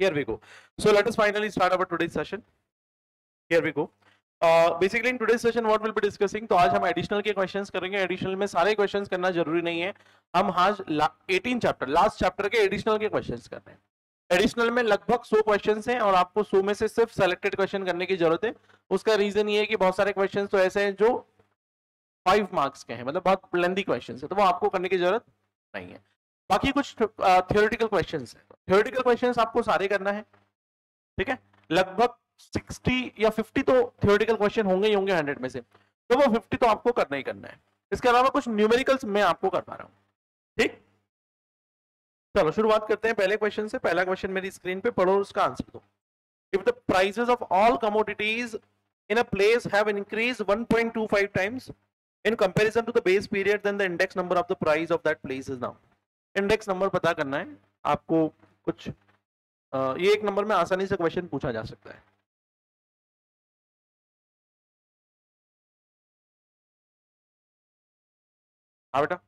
Here we go. So let us finally start our today's session. Here we go. Basically in today's session what we'll be discussing, तो आज हम additional के questions करेंगे. Additional में सारे questions करना जरूरी नहीं है, हम आज 18 चैप्टर लास्ट चैप्टर के एडिशनल के क्वेश्चंस कर रहे हैं. एडिशनल में लगभग 100 क्वेश्चंस हैं और आपको 100 में से सिर्फ सेलेक्टेड क्वेश्चन करने की जरूरत है. उसका रीजन ये है कि बहुत सारे क्वेश्चंस तो ऐसे हैं जो 5 मार्क्स के हैं, मतलब बहुत लेंथी क्वेश्चंस है, तो वो आपको करने की जरूरत नहीं है. बाकी कुछ थियोरेटिकल क्वेश्चंस है. थियोरेटिकल क्वेश्चंस आपको सारे करना है, ठीक है. लगभग 60 या 50 तो थियोरेटिकल क्वेश्चन होंगे ही होंगे 100 में से, तो वो 50 तो आपको करना ही करना है. इसके अलावा कुछ न्यूमेरिकल्स मैं आपको करवा रहा हूं, ठीक. चलो शुरुआत करते हैं पहले क्वेश्चन से. पहला क्वेश्चन मेरी स्क्रीन पे पढ़ो, उसका आंसर दो. If the prices of all commodities in a place have increased 1.25 times in comparison to the base period, then the index number of the price of that place is now. Index number पता करना है आपको. कुछ ये एक number में आसानी से क्वेश्चन पूछा जा सकता है. हाँ बेटा,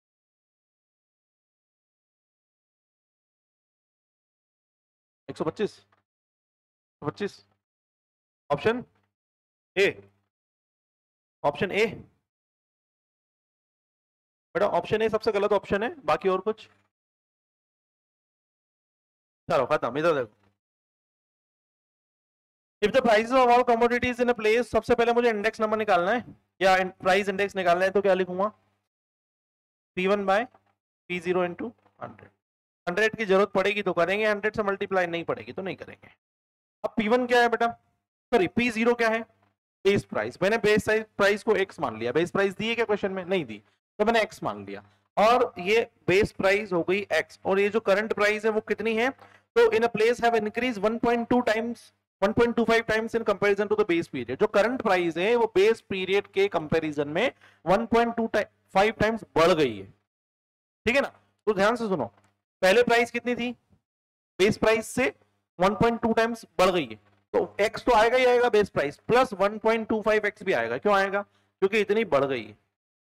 एक 125 ऑप्शन ए. ऑप्शन ए बेटा, ऑप्शन ए सबसे गलत ऑप्शन है. बाकी और कुछ? चलो खत्म. इधर देखो. If the prices of all commodities in a place, सबसे पहले मुझे इंडेक्स नंबर निकालना है या प्राइस इंडेक्स निकालना है, तो क्या लिखूंगा? P1 bye P0 into 100. 100 की जरूरत पड़ेगी तो करेंगे, 100 से मल्टीप्लाई नहीं पड़ेगी तो नहीं करेंगे. अब P1 क्या है बेटा, सॉरी P0 क्या है? Base price. मैंने बेस प्राइस को x मान लिया. बेस प्राइस दी है क्या क्वेश्चन में? नहीं दी, तो मैंने x मान लिया. और ये बेस प्राइस हो गई x, और ये जो करंट प्राइस है वो कितनी है? तो in a place have increase 1.25 times in comparison to the base period. जो करंट प्राइस है वो बेस पीरियड के कंपैरिजन में 1.25 टाइम्स बढ़ गई है, ठीक है ना. तो ध्यान से सुनो, पहले प्राइस कितनी थी? बेस प्राइस से 1.2 टाइम्स बढ़ गई है, तो x तो आएगा ही आएगा बेस प्राइस, प्लस 1.25x भी आएगा. क्यों आएगा? क्योंकि इतनी बढ़ गई है.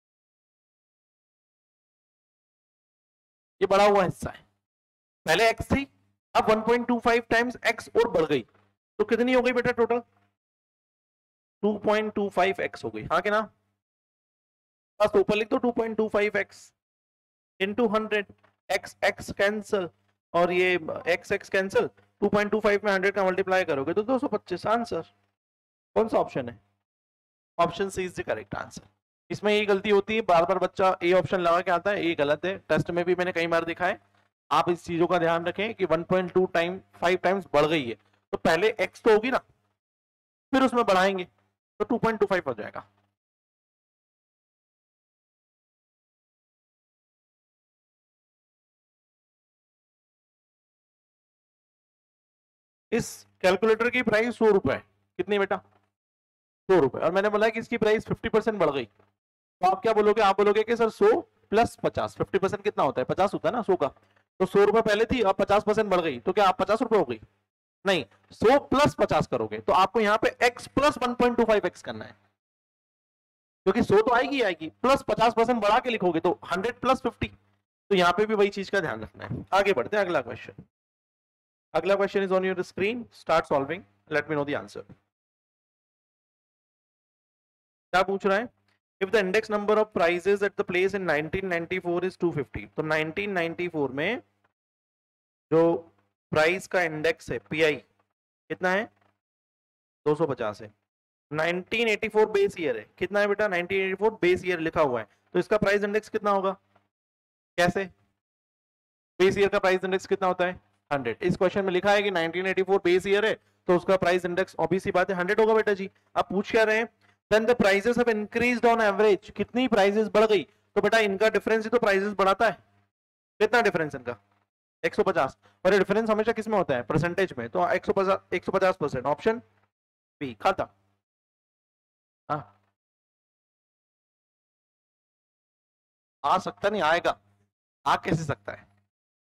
ये बढ़ा हुआ हिस्सा है. पहले x थी, अब 1.25 टाइम्स x और बढ़ गई, तो कितनी हो गई बेटा टोटल? 2.25x हो गई. हाँ कि ना? बस ऊपर लिख दो 2.25x इंटू 100. x कैंसिल और ये x कैंसिल. 2.25 में 100 का मल्टीप्लाई करोगे तो 225. आंसर कौन सा ऑप्शन है? Option C is the correct answer. इसमें ये गलती होती है, बार बार बच्चा ए ऑप्शन लगा के आता है, ये गलत है. टेस्ट में भी मैंने कई बार दिखा है. आप इस चीजों का ध्यान रखें कि 1.25 टाइम्स बढ़ गई है, तो पहले x तो होगी ना, फिर उसमें बढ़ाएंगे तो 2.25 हो जाएगा. इस कैलकुलेटर की प्राइस 100 रुपए. कितनी बेटा? 100 रुपए. और मैंने बोला कि इसकी प्राइस 50% बढ़ गई, तो आप क्या बोलोगे? आप बोलोगे कि सर 100 प्लस 50, 50% कितना होता है? 50 होता है ना 100 का. तो 100 रुपए पहले थी, अब 50% बढ़ गई, तो क्या आप 50 रुपए हो गई? नहीं, 100 प्लस 50 करोगे तो आपको यहाँ पे x प्लस 1.25x करना है, क्योंकि 100 तो आएगी आएगी, प्लस 50% बढ़ा के लिखोगे तो 100 प्लस 50. तो यहाँ पे भी वही चीज का ध्यान रखना है. आगे बढ़ते हैं. अगला क्वेश्चन. अगला question is on your screen. Start solving. Let me know the answer. क्या पूछ रहा है? If the index number of prices at the place in 1994 is 250, तो 1994 में जो प्राइस का इंडेक्स है पीआई कितना है? 250 है. 1984 बेस ईयर है. कितना है बेटा? 1984 बेस ईयर लिखा हुआ है, तो इसका प्राइस इंडेक्स कितना होगा? कैसे? बेस ईयर का प्राइस इंडेक्स कितना होता है? 100. इस क्वेश्चन में लिखा है कि 1984 बेस ईयर है, तो उसका प्राइस इंडेक्स ऑब्वियस सी बात है 100 होगा बेटा जी. आप पूछ क्या रहे हैं? Then the prices have increased on average. कितनी प्राइसेस बढ़ गई? तो बेटा इनका डिफरेंस ही तो प्राइसेस बढ़ाता है. कितना डिफरेंस इनका? 150. और ये डिफरेंस हमेशा किस में होता है? परसेंटेज में. तो 150%. Option B. खाता. हाँ, आ सकता नहीं, आएगा. आ कैसे सकता है?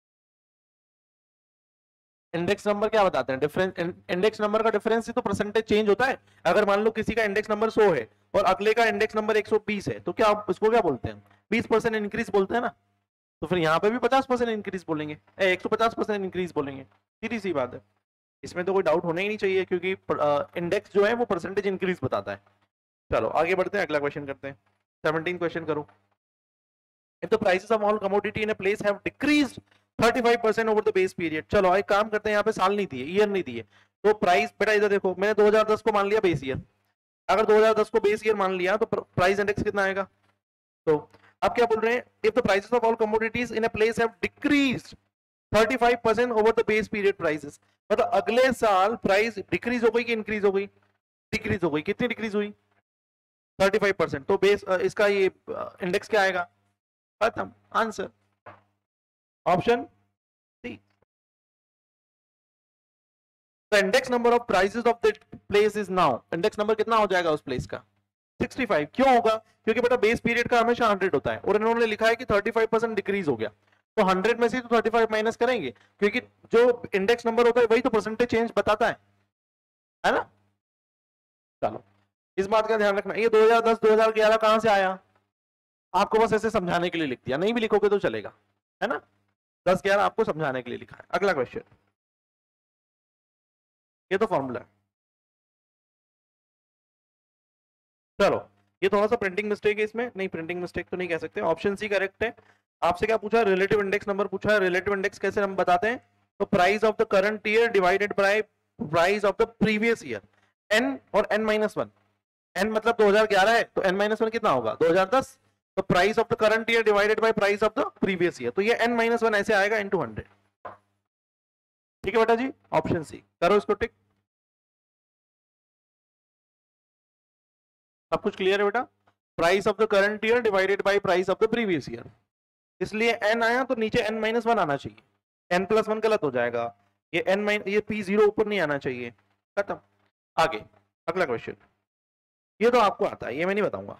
इंडेक्स नंबर क्या बताते हैं? डिफरेंस. इंडेक्स नंबर का डिफरेंस ही तो परसेंटेज चेंज होता है. अगर मान लो किसी का इंडेक्स नंबर 100 है और अगले का इंडेक्स नंबर 120 है, तो क्या इसको क्या बोलते हैं? 20% इंक्रीज बोलते हैं ना. तो फिर यहाँ पे भी 50% इंक्रीज बोलेंगे, 150% इंक्रीज बोलेंगे. सीधी सी बात है, इसमें तो कोई डाउट होना ही नहीं चाहिए, क्योंकि इंडेक्स जो है वो परसेंटेज इंक्रीज बताता है। चलो आगे बढ़ते हैं, अगला क्वेश्चन करते हैं। 17 क्वेश्चन करो। If the prices of all commodity in a place have decreased 35% over the base period, चलो एक काम करते हैं, यहाँ पे साल नहीं दिए, ईयर नहीं दिए, तो प्राइस बेटा इधर देखो, मैंने 2010 को मान लिया बेस ईयर। अगर 2010 को बेस ईयर मान लिया तो प्राइस इंडेक्स कितना आएगा? तो अब क्या बोल रहे हैं, if the prices of all commodities in a place have decreased 35% over the base period prices, मतलब अगले साल प्राइस डिक्रीज हो गई कि इंक्रीज हो गई? डिक्रीज हो गई। कितनी डिक्रीज हुई? 35%। तो बेस इसका ये इंडेक्स क्या आएगा? खत्म, answer option C. The index number of prices of the place is now, index number कितना हो जाएगा उस प्लेस का? 65। क्यों होगा? क्योंकि बेटा बेस पीरियड का हमेशा 100 होता है, और इन्होंने लिखा है कि 35% डिक्रीज हो गया, तो 100 में से तो 35 माइनस करेंगे, क्योंकि जो इंडेक्स नंबर होता है वही तो परसेंटेज चेंज बताता है ना? चलो इस बात का ध्यान रखना। ये 2010 2011 कहां से आया? आपको बस ऐसे समझाने के लिए लिख दिया, नहीं भी लिखोगे तो चलेगा, है ना? 10-11 आपको समझाने के लिए लिखा है। अगला क्वेश्चन, ये तो फॉर्मूला है। चलो ये थोड़ा सा प्रिंटिंग मिस्टेक है इसमें, नहीं प्रिंटिंग मिस्टेक तो नहीं कह सकते, ऑप्शन सी करेक्ट है। आपसे क्या पूछा है? रिलेटिव इंडेक्स नंबर पूछा है। रिलेटिव इंडेक्स कैसे हम बताते हैं? तो price of the current year divided by price of the previous year, n और n-1। एन मतलब 2011 है, तो n-1 कितना होगा? 2010। तो price of the current year divided by price of the previous year, तो ये n-1 ऐसे आएगा इनटू 100। ठीक है बेटा जी, ऑप्शन सी करो इसको टिक। सब कुछ क्लियर है बेटा? Price of the current year divided by price of the previous year, इसलिए n आया तो नीचे n-1 आना चाहिए, n+1 गलत हो जाएगा, ये ये p0 ऊपर नहीं आना चाहिए। खत्म। आगे अगला क्वेश्चन, ये तो आपको आता है, ये मैं नहीं बताऊंगा,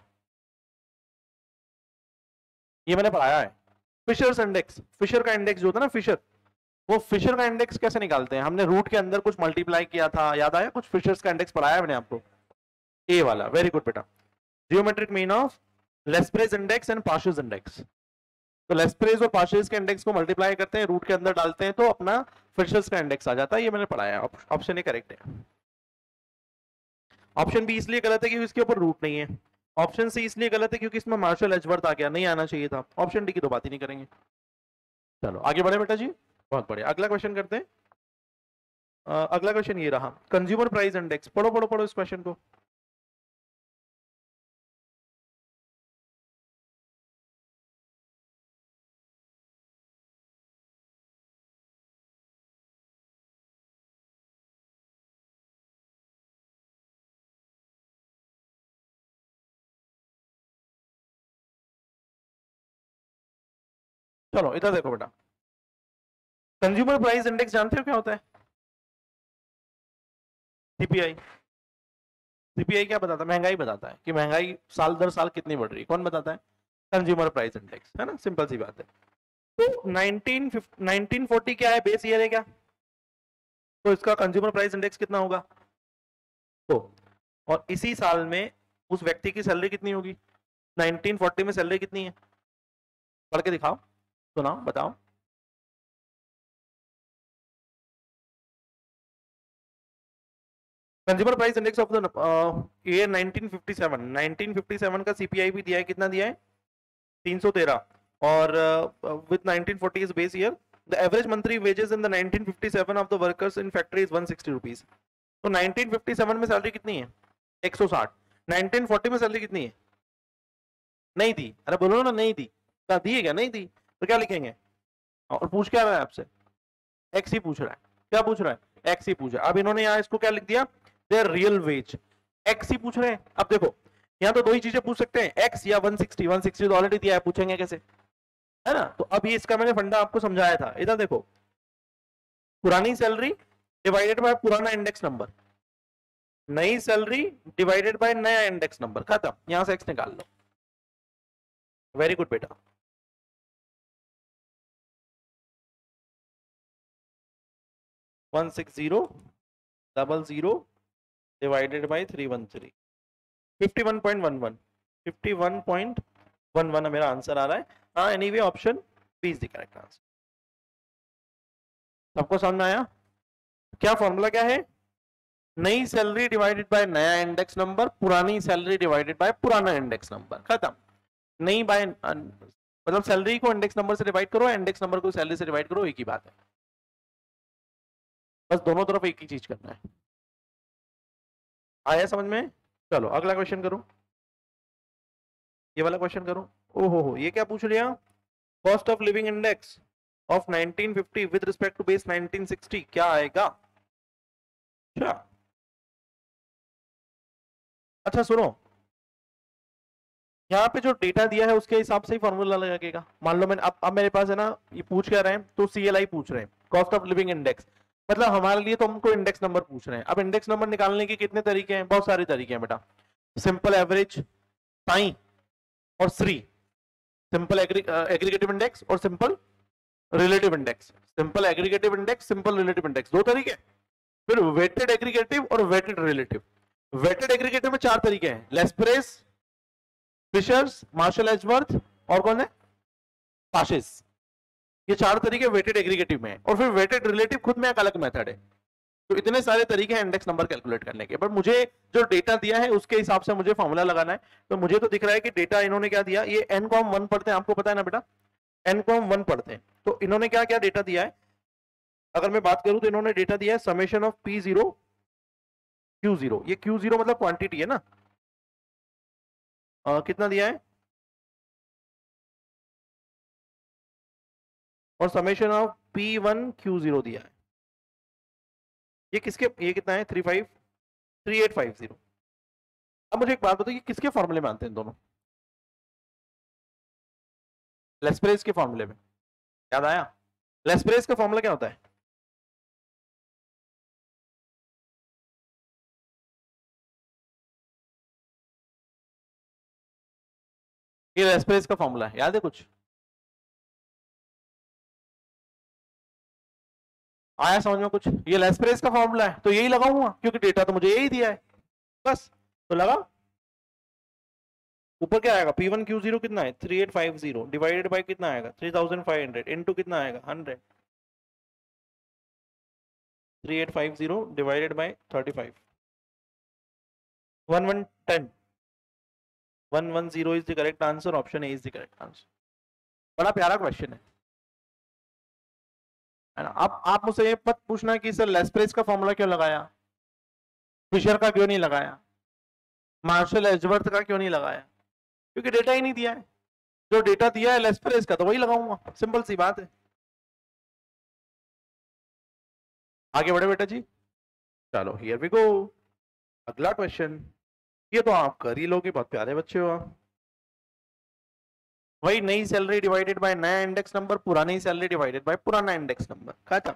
ये मैंने पढ़ाया है। फिशर्स इंडेक्स, फिशर का इंडेक्स जो होता है ना, फिशर, वो फिशर का इंडेक्स कैसे निकालते हैं? हमने रूट के अंदर कुछ मल्टीप्लाई किया था, याद आया? कुछ फिशर्स का इंडेक्स पढ़ाया मैंने आपको, ए वाला। वेरी गुड बेटा। Geometric mean of Laspeyres index and Paasche's index, तो लेस्प्रेस और पार्शियस के इंडेक्स को मल्टीप्लाई करते हैं, रूट के अंदर डालते हैं, तो अपना फिशर्स का इंडेक्स आ जाता है। ये मैंने पढ़ाया, ऑप्शन ए करेक्ट है। ऑप्शन बी इसलिए गलत है क्योंकि इसके ऊपर रूट नहीं है। ऑप्शन सी इसलिए गलत है क्योंकि इसमें मार्शल एजवर्थ आ गया, नहीं आना चाहिए था। ऑप्शन डी की तो बात ही नहीं करेंगे। चलो आगे बढ़े बेटा जी, बहुत बढ़िया। अगला क्वेश्चन करते हैं। अगला क्वेश्चन ये रहा, कंज्यूमर प्राइस इंडेक्स। पढ़ो पढ़ो पढ़ो इस क्वेश्चन को। चलो इधर देखो बेटा, कंज्यूमर प्राइस इंडेक्स जानते हो क्या होता है? सीपीआई। सीपीआई क्या बताता है? महंगाई बताता है कि महंगाई साल दर साल कितनी बढ़ रही है। कौन बताता है? कंज्यूमर प्राइस इंडेक्स, है ना? सिंपल सी बात है। तो 1940 क्या है? बेस ईयर है क्या? तो इसका कंज्यूमर प्राइस इंडेक्स कितना होगा? तो और इसी साल में उस व्यक्ति की सैलरी कितनी होगी? 1940 में सैलरी कितनी है? पढ़ के दिखाओ, सुनाओ, बताओ। Consumer price index of the ये 1957 का सीपीआई भी दिया है। कितना दिया है? 313। और with 1940 is base year, the average monthly wages in the 1957 of the workers in factory is 160 rupees. तो 1957 में सैलरी कितनी है? 160। 1940 में सैलरी कितनी है? नहीं दी। अरे बोलो ना, नहीं दी। क्या दी है? क्या नहीं दी? तो क्या लिखेंगे? और पूछ क्या रहा है आपसे? एक्स ही पूछ रहा है। क्या पूछ रहा है? एक्स ही पूछ रहा है। अब इन्होंने यहाँ इसको क्या लिख दिया? Their real wage. एक्स ही पूछ रहे हैं। अब देखो यहाँ तो दो ही चीजें पूछ सकते हैं, एक्स या 160। 160 तो ऑलरेडी दिया है, पूछेंगे कैसे? है ना? तो अब ये इसका मैंने फंडा आपको समझाया था। इधर देखो, पुरानी सैलरी डिवाइडेड बाय पुराना इंडेक्स नंबर, नई सैलरी डिवाइडेड बाय नया इंडेक्स नंबर, खत्म। यहां से एक्स निकाल लो। वेरी गुड बेटा। वन 16000 डिवाइडेड बाय 313, 51.11। 51.11 मेरा आंसर आ रहा है। हाँ, anyway option B is the correct answer. सबको समझ में आया? क्या फॉर्मूला क्या है? नई सैलरी डिवाइडेड बाय नया इंडेक्स नंबर, पुरानी सैलरी डिवाइडेड बाय पुराना इंडेक्स नंबर, खत्म। नई बाय मतलब सैलरी को इंडेक्स नंबर से डिवाइड करो, इंडेक्स नंबर को सैलरी से डिवाइड करो, एक ही बात है। बस दोनों तरफ एक ही चीज करना है। आया समझ में? चलो अगला क्वेश्चन करो, ये वाला क्वेश्चन करो। ओहो ये क्या पूछ लिया? Cost of living index of 1950 with respect to base 1960 क्या आएगा? अच्छा सुनो, यहाँ पे जो डेटा दिया है उसके हिसाब से ही फॉर्मूला लगेगा। मान लो मैंने अब मेरे पास है ना, ये पूछ क्या रहे हैं, तो CLI पूछ रहे हैं, कॉस्ट ऑफ लिविंग इंडेक्स, मतलब हमारे लिए तो हमको इंडेक्स नंबर पूछ रहे हैं। अब इंडेक्स नंबर निकालने के कितने तरीके हैं? बहुत सारे तरीके हैं बेटा। सिंपल एवरेज, साइन और श्री, सिंपल एग्रीगेटिव इंडेक्स और simple relative index. Simple aggregative index, simple relative index, दो तरीके। फिर वेटेड एग्रीगेटिव और वेटेड रिलेटिव। वेटेड एग्रीगेटिव में चार तरीके हैं, लेस्परेस, फिशर्स, मार्शल एजवर्थ और कौन है? पाशिस। ये चार तरीके वेटेड एग्रीगेटिव में है। और फिर वेटेड रिलेटिव खुद में एक अलग मेथड है। तो इतने सारे तरीके हैं इंडेक्स नंबर कैलकुलेट करने के, पर मुझे जो डेटा दिया है उसके हिसाब से मुझे फॉर्मूला लगाना है। तो मुझे तो दिख रहा है कि डेटा इन्होंने क्या दिया, ये n को हम 1 पढ़ते हैं, आपको पता है ना बेटा, n को हम 1 पढ़ते हैं। तो इन्होंने क्या क्या डेटा दिया है, अगर मैं बात करूं तो इन्होंने डेटा दिया है समेशन ऑफ P0 Q0। ये Q0 मतलब क्वांटिटी है ना, कितना दिया है, और समेशन ऑफ P1 Q0 दिया है। ये किसके, ये कितना है 3850। अब मुझे एक बात बताओ, ये किसके फॉर्मूले में आते हैं दोनों? लेस्परेस के फॉर्मूले में। याद आया? लेस्परेस का फॉर्मूला क्या होता है? ये लेस्परेस का फॉर्मूला है, याद है कुछ? आया समझ में कुछ? ये लेस्परेस का फॉर्मूला है तो यही लगाऊंगा, क्योंकि डेटा तो मुझे यही दिया है, बस तो लगा। ऊपर क्या आएगा, P1 Q0 कितना है 3850 डिवाइडेड बाय कितना आएगा 3500 इनटू कितना आएगा 100। 3850 divided by 35, 1110, 110 is the correct answer, option A is the correct answer. बड़ा प्यारा क्वेश्चन है ना? अब आप मुझसे ये मत पूछना कि सर लेस्परेस का फॉर्मूला क्यों लगाया, फिशर का क्यों नहीं लगाया, मार्शल एजवर्थ का क्यों नहीं लगाया, क्योंकि डेटा ही नहीं दिया है। जो डेटा दिया है लेस्परेस का तो वही लगाऊंगा, सिंपल सी बात है। आगे बढ़े बेटा जी, चलो हियर वी गो, अगला क्वेश्चन। ये तो आप कर ही लोगे, बहुत प्यारे बच्चे हो आप। वही नई सैलरी डिवाइडेड बाय नया इंडेक्स नंबर, पुरानी सैलरी डिवाइडेड बाय पुराना इंडेक्स नंबर, खत्म।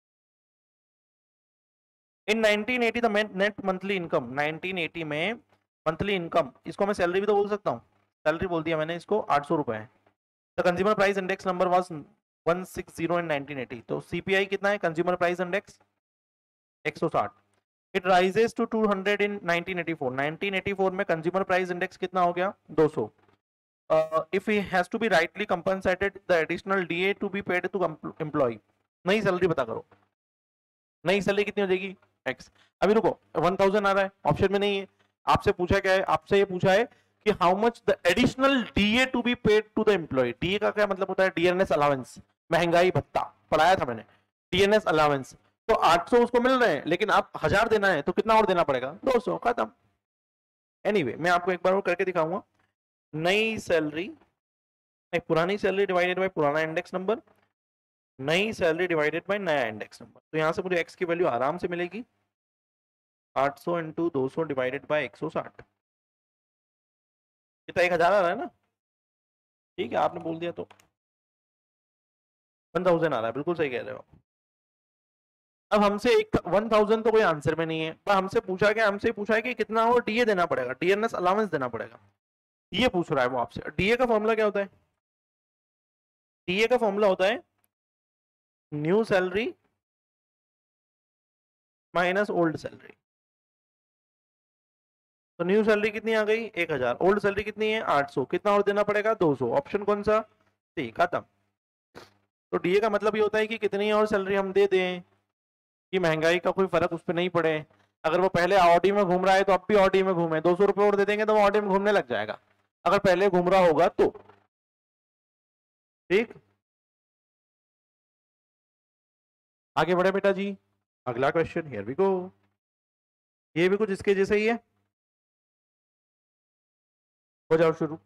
In 1980 the net monthly income, 1980 में मंथली इनकम, इसको मैं सैलरी भी तो बोल सकता हूँ, सैलरी बोल दिया मैंने, इसको 800 रुपए है। The consumer price index number was 160 in 1980। तो CPI कितना है, consumer price index 160। It rises to 200 in 1984। 1984 में कंज्यूमर प्राइस इंडेक्स कितना हो गया, 200। if he has to be rightly compensated the additional DA to be paid to employee। नई salary पता करो, नई सैलरी कितनी हो जाएगी x। अभी रुको, 1000 आ रहा है, ऑप्शन में नहीं है। आपसे पूछा क्या है, आपसे ये पूछा है कि how much the additional DA to be paid to the employ. DA का क्या मतलब होता है, DNS अलाउंस, महंगाई भत्ता, पढ़ाया था मैंने, DNS अलाउंस। तो 800 उसको मिल रहे हैं, लेकिन आप 1000 देना है तो कितना और देना पड़ेगा, 200, खत्म। एनीवे मैं आपको एक बार और करके दिखाऊंगा। नई सैलरी, पुरानी सैलरी डिवाइडेड बाय पुराना इंडेक्स नंबर, नई सैलरी डिवाइडेड बाय नया इंडेक्स नंबर। तो यहां से मुझे x की वैल्यू आराम से मिलेगी 800 इंटू 200 डिवाइडेड बाय 160। कितना 1000 आ रहा है ना, ठीक है आपने बोल दिया तो 1000 आ रहा है, बिल्कुल सही कह रहे हो। अब हमसे 1000 तो कोई आंसर में नहीं है, पर हमसे पूछा गया, हमसे पूछा है कि कितना और DA देना पड़ेगा, DNS अलाउंस देना पड़ेगा, ये पूछ रहा है वो आपसे। DA का फॉर्मूला क्या होता है, DA का फॉर्मूला होता है new salary minus old salary. तो न्यू सैलरी कितनी आ गई 1000, ओल्ड सैलरी कितनी है 800, कितना और देना पड़ेगा 200, ऑप्शन कौन सा, सी, खत्म। तो DA का मतलब ये होता है कि कितनी और सैलरी हम दे दें, कि महंगाई का कोई फर्क उस पर नहीं पड़े। अगर वो पहले ऑडी में घूम रहा है तो अब भी ऑडी में घूमे, 200 रुपये और दे देंगे तो वो ऑडी में घूमने लग जाएगा, अगर पहले घूम रहा होगा तो। ठीक, आगे बढ़े बेटा जी। अगला क्वेश्चन, हियर वी गो। ये भी कुछ इसके जैसे ही है, हो जाओ शुरू।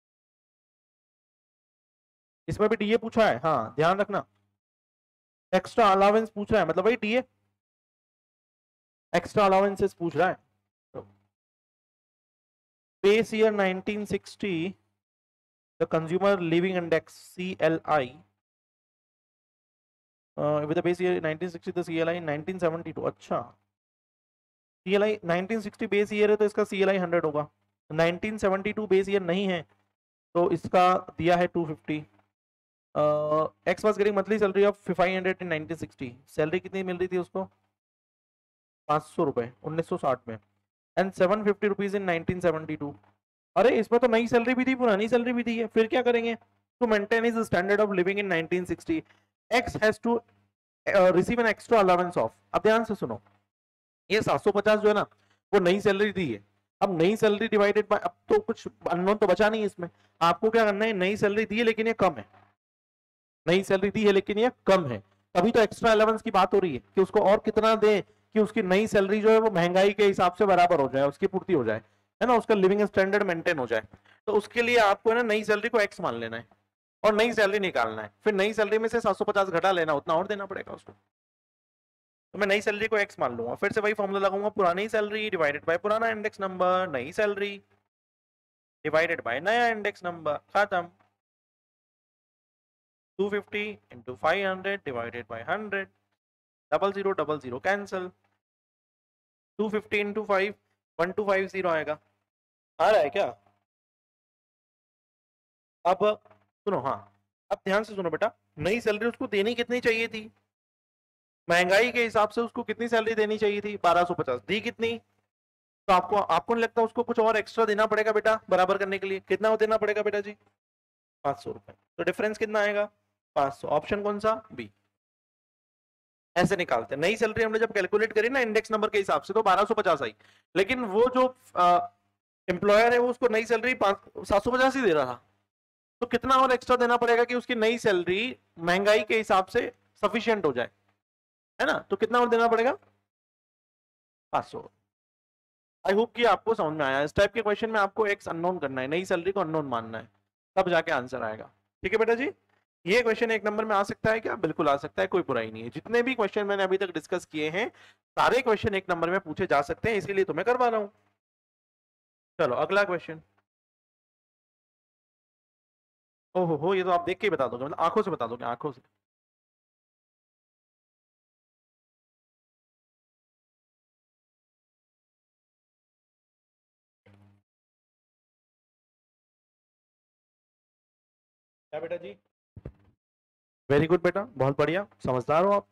इसमें भी डीए पूछा है, हाँ ध्यान रखना। एक्स्ट्रा अलाउंस पूछ रहा है, मतलब वही डीए एक्स्ट्रा अलाउंसेस पूछ रहा है। Base year 1960, the consumer living index CLI with the base year 1960, the CLI 1972। अच्छा, CLI 1960 बेस ईयर है तो इसका CLI 100 होगा। 1972 बेस ईयर नहीं है तो इसका दिया है 250। X was getting monthly salary of 500 in 1960। Salary कितनी मिल रही थी उसको? 500 रुपए 1960 में, एंड 750 रुपीज इन 1972। अरे इसमें तो नई सैलरी भी थी, पुरानी सैलरी भी थी है, फिर क्या करेंगे? To maintain his standard of living in 1960, x has to receive an extra allowance of. अब ध्यान से सुनो, ये 750 जो है ना वो नई सैलरी दी है। अब नई सैलरी डिवाइडेड बाय, अब तो कुछ अननोन तो बचा नहीं इसमें, आपको क्या करना है, नई सैलरी दी है लेकिन ये कम है, नई सैलरी दी है लेकिन ये कम है, तभी तो एक्स्ट्रा अलाउंस की बात हो रही है कि उसको और कितना दे कि उसकी नई सैलरी जो है वो महंगाई के हिसाब से बराबर हो जाए, उसकी पूर्ति हो जाए, है ना, उसका लिविंग स्टैंडर्ड मेंटेन हो जाए। तो उसके लिए आपको है ना नई सैलरी को एक्स मान लेना है और नई सैलरी निकालना है, फिर नई सैलरी में से 750 घटा लेना, उतना और देना पड़ेगा उसको। तो मैं नई सैलरी को एक्स मान लूंगा, फिर से वही फॉर्मूला लगाऊंगा, पुरानी सैलरी डिवाइडेड बाय पुराना इंडेक्स नंबर, नई सैलरी डिवाइडेड बाय नया इंडेक्स नंबर, खत्म। 250 into 500 divided by 100, 0000 cancel. 250 into 5 1250 आएगा, आ रहा है क्या? अब सुनो, हाँ अब ध्यान से सुनो बेटा, नई सैलरी उसको देनी कितनी चाहिए थी? महंगाई के हिसाब से उसको कितनी सैलरी देनी चाहिए थी? 1250। दी कितनी? तो आपको नहीं लगता उसको कुछ और एक्स्ट्रा देना पड़ेगा बेटा बराबर करने के लिए? कितना देना पड़ेगा बेटा जी? 500 रुपए। तो डिफरेंस कितना आएगा? 500। ऑप्शन कौन सा? बी। ऐसे निकालते हैं। नई सैलरी हमने जब कैलकुलेट करी ना इंडेक्स नंबर के हिसाब से तो 1250 आई, लेकिन वो जो एम्प्लॉयर है वो उसको नई सैलरी 750 ही दे रहा था, तो कितना और एक्स्ट्रा देना पड़ेगा कि उसकी नई सैलरी महंगाई के हिसाब से सफिशिएंट हो जाए, है ना? तो कितना और देना पड़ेगा? 500। आई होप कि आपको समझ में आया। इस टाइप के क्वेश्चन में आपको एक्स अननोन करना है, नई सैलरी को अननोन मानना है, तब जाके आंसर आएगा। ठीक है बेटा जी, ये क्वेश्चन एक नंबर में आ सकता है क्या? बिल्कुल आ सकता है, कोई बुराई नहीं है। जितने भी क्वेश्चन मैंने अभी तक डिस्कस किए हैं सारे क्वेश्चन एक नंबर में पूछे जा सकते हैं, इसीलिए तो मैं करवा रहा हूं। चलो अगला क्वेश्चन। ओहो हो, ये तो आप देख के ही बता दोगे, मतलब आंखों से बता दोगे, आंखों से। क्या बेटा जी? वेरी गुड बेटा, बहुत बढ़िया, समझदार हो आप।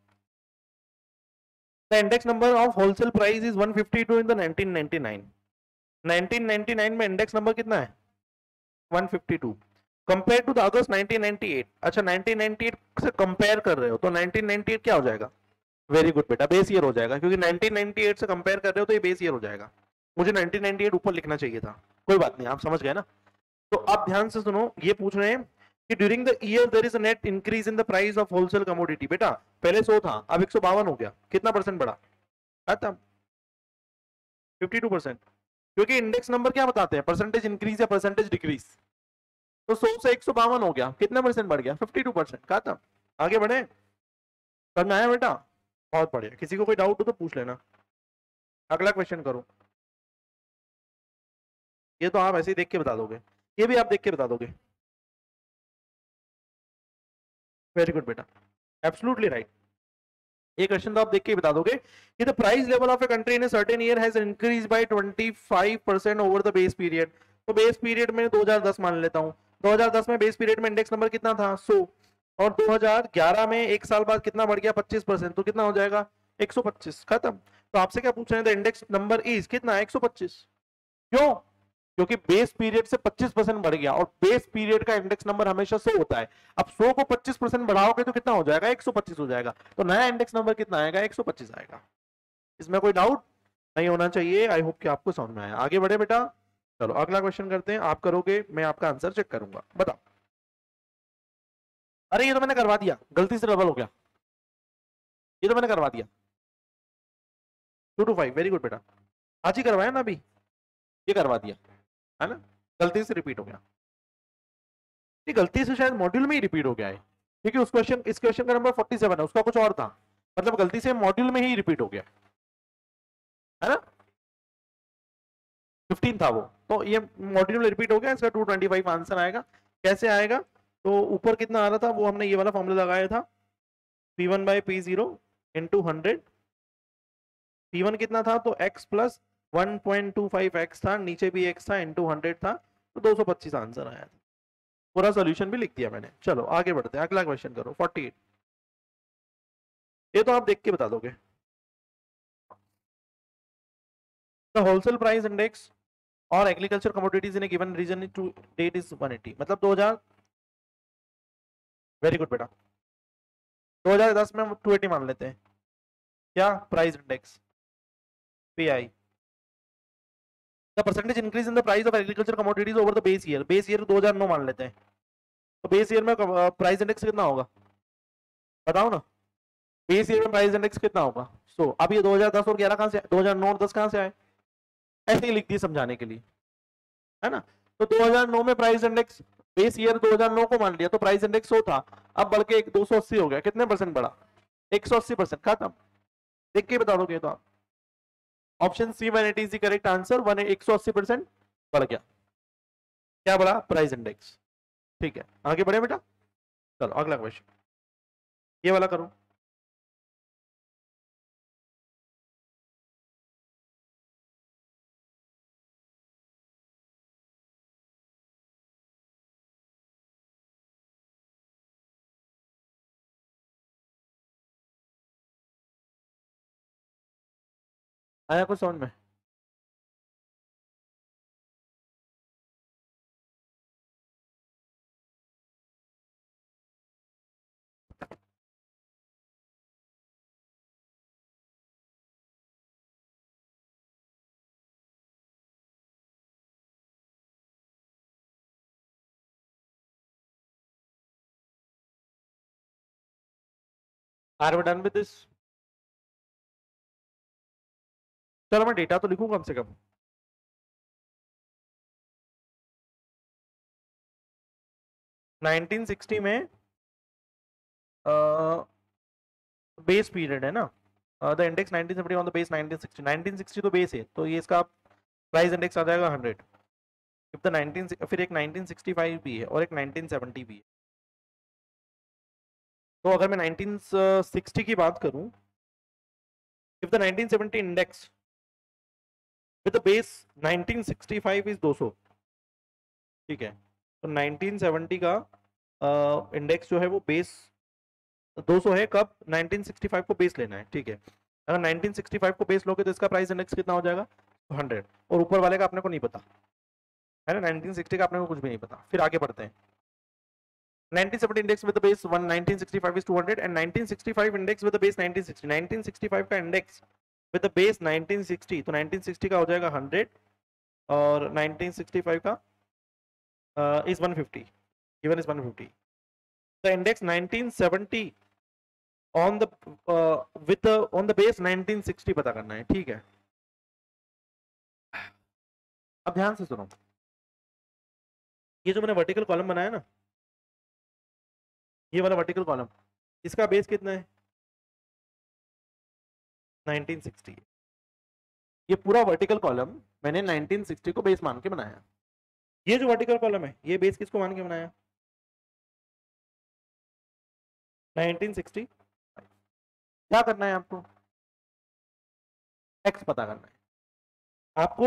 The index number of wholesale price is 152 in the 1999। 1999 में इंडेक्स नंबर कितना है? 152 कंपेयर टू द अगस्त 1998। अच्छा 1998 से कंपेयर कर रहे हो तो 1998 क्या हो जाएगा? वेरी गुड बेटा, बेस ईयर हो जाएगा, क्योंकि 1998 से कंपेयर कर रहे हो तो ये बेस ईयर हो जाएगा। मुझे 1998 ऊपर लिखना चाहिए था, कोई बात नहीं, आप समझ गए ना। तो आप ध्यान से सुनो, ये पूछ रहे हैं कि during the year there is a net increase in the price of wholesale commodity. बेटा पहले 100 था, अब 152 हो गया, कितना परसेंट बढ़ा? खत्म, 52%। क्योंकि इंडेक्स नंबर क्या बताते हैं, परसेंटेज इंक्रीज या परसेंटेज डिक्रीज। तो 100 से 152 हो गया, कितना परसेंट बढ़ गया? 52%। खत्म, आगे बढ़े। समझ में आया बेटा? बहुत बढ़िया, किसी को कोई डाउट हो तो पूछ लेना। अगला क्वेश्चन करो। ये तो आप ऐसे ही देख के बता दोगे, ये भी आप देख के बता दोगे। वेरी गुड बेटा, एब्सोल्युटली राइट। ये क्वेश्चन तो आप देख के बता दोगे कि the price level of a country in a certain year has increase by 25% over the base period. तो बेस पीरियड में 2010 मान लेता हूं, 2010 में बेस पीरियड में इंडेक्स नंबर कितना था? 100, और 2011 में एक साल बाद कितना बढ़ गया? 25%, तो कितना हो जाएगा? 125। खत्म। तो आपसे क्या पूछ रहे हैं? द इंडेक्स नंबर इज कितना? 125। क्यों? क्योंकि बेस पीरियड से 25% बढ़ गया और बेस पीरियड का इंडेक्स नंबर हमेशा 100 होता है। अब 100 को 25% बढ़ाओगे तो कितना हो जाएगा, 125 हो जाएगा। तो नया इंडेक्स नंबर कितना आएगा, 125 आएगा। इसमें कोई डाउट नहीं होना चाहिए। आई होप कि आपको समझ में आया। आगे बढ़े बेटा, चलो अगला क्वेश्चन करते हैं। आप करोगे, मैं आपका आंसर चेक करूंगा। बताओ। अरे ये तो मैंने करवा दिया, गलती से डबल हो गया। ये तो मैंने करवा दिया 2 to 5। वेरी गुड बेटा, आज ही करवाया ना अभी, ये करवा दिया है ना, गलती से रिपीट हो गया। ये गलती से शायद मॉड्यूल में ही रिपीट हो गया है, क्योंकि उस क्वेश्चन, इस क्वेश्चन का नंबर 47 है, उसका कुछ और था, मतलब गलती से मॉड्यूल में ही रिपीट हो गया है ना। 15 था वो, तो ये मॉड्यूल में रिपीट हो गया। इसका 225 आंसर आएगा। कैसे आएगा, तो ऊपर कितना आ रहा था वो हमने ये वाला फॉर्मूला लगाया था, P1 by P0 into 100। P1 कितना था, तो x प्लस 1.25x था, नीचे भी x था, इंटू 100 था, तो 225 आंसर आया था। पूरा सॉल्यूशन भी लिख दिया मैंने। चलो आगे बढ़ते हैं, अगला क्वेश्चन करो 48। ये तो आप देख के बता दोगे। द होलसेल प्राइस इंडेक्स और agriculture commodities in a given region to date is 180, मतलब 2000। वेरी गुड बेटा, 2010 में 280 मान लेते हैं। क्या price index, PI, the percentage increase in the price of agriculture commodities over the base year. Base year 2009 मान लेते हैं, तो बेस ईयर में प्राइस इंडेक्स कितना होगा, बताओ ना। बेस ईयर में प्राइस इंडेक्स कितना होगा। सो अब ये 2010 और 11 कहां से, 2009 और 10 कहां से आए, ऐसे ही लिख दिए समझाने के लिए, है ना। तो 2009 में प्राइस इंडेक्स, बेस ईयर 2009 को मान लिया, तो प्राइस इंडेक्स 100 था, अब बढ़ के 280 हो गया। कितने परसेंट बढ़ा, 180%। खत्म, देख के बता दोगे तो आप। Option C 180 is the correct answer. 180% बढ़ गया। क्या बढ़ा, प्राइस इंडेक्स। ठीक है, आगे बढ़े बेटा। चलो अगला क्वेश्चन, ये वाला करो। आया कुछ समझ में, are we done with this. चलो मैं डेटा तो लिखूं कम से कम। 1960 में बेस पीरियड है ना, the index 1970 on the base 1960। 1960 तो बेस है, तो ये इसका प्राइस इंडेक्स आ जाएगा 100। इफ द 19, फिर एक 1965 भी है और एक 1970 भी है। तो अगर मैं 1960 की बात करूं, if the 1970 index with the base 1965 is 200, ठीक है, तो 1970 का इंडेक्स जो है वो बेस 200 है। कब, 1965 को बेस लेना है, ठीक है। अगर 1965 को बेस लोगे तो इसका प्राइस इंडेक्स कितना हो जाएगा, 100। और ऊपर वाले का अपने को नहीं पता है ना, 1960 का अपने को कुछ भी नहीं पता। फिर आगे बढ़ते हैं। 1970 index with the base 1965 is 200 and 1965 index with the base 1960। 1965 का इंडेक्स विद द बेस 1960, तो 1960 का हो जाएगा 100 और 1965 का is 150, given is 150। the index 1970 on the with the on the base 1960 पता करना है, ठीक है। अब ध्यान से सुनो, ये जो मैंने वर्टिकल कॉलम बनाया ना, ये वाला वर्टिकल कॉलम, इसका बेस कितना है, 1960। ये पूरा वर्टिकल कॉलम मैंने 1960 को बेस मान के बनाया। ये जो वर्टिकल कॉलम है, ये बेस किसको मान के बनाया, 1960। क्या करना है आपको, एक्स पता करना है आपको।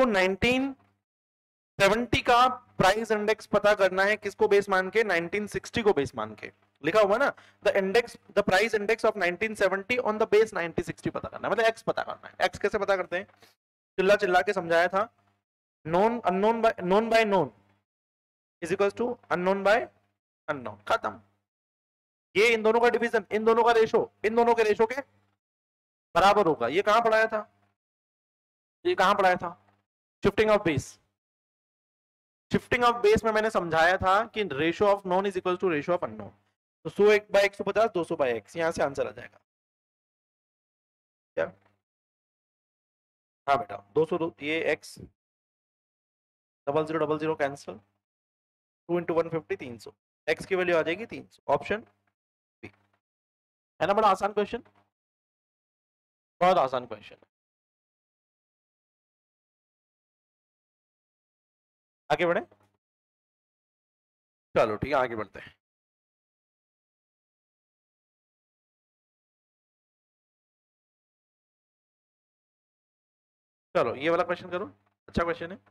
1970 का प्राइस इंडेक्स पता करना है, किसको बेस मान के, 1960 को बेस मान के। लिखा हुआ ना, the index, the price index of 1970 on the base 1960 पता करना है, मतलब एक्स पता करना है। एक्स कैसे पता करते हैं, चिल्ला चिल्ला के समझाया था known by known is equal to unknown by unknown, खत्म। ये इन दोनों का डिवीजन, इन दोनों का रेशो, इन दोनों के रेशो के बराबर होगा। ये कहां पढ़ाया था, ये कहां पढ़ाया था, shifting of base. Shifting of base में मैंने समझाया था कि ratio of known is equal to ratio of unknown. तो 100 बाय 150, 200 बाय x, यहां से आंसर आ जाएगा क्या? हाँ बेटा 200, ये x 0000 कैंसिल, 2 इंटू 150 300, x की वैल्यू आ जाएगी 300, ऑप्शन बी है ना। बड़ा आसान क्वेश्चन, बहुत आसान क्वेश्चन है। आगे बढ़े, चलो ठीक है आगे बढ़ते हैं। चलो ये वाला क्वेश्चन करो, अच्छा क्वेश्चन है।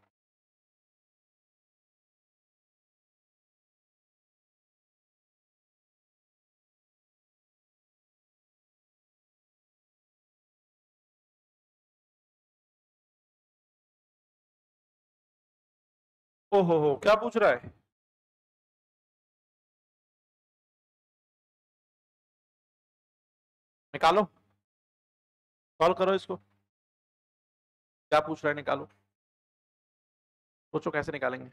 ओहो हो, क्या पूछ रहा है? निकालो, सॉल्व करो इसको, क्या पूछ रहा है निकालो, सोचो कैसे निकालेंगे।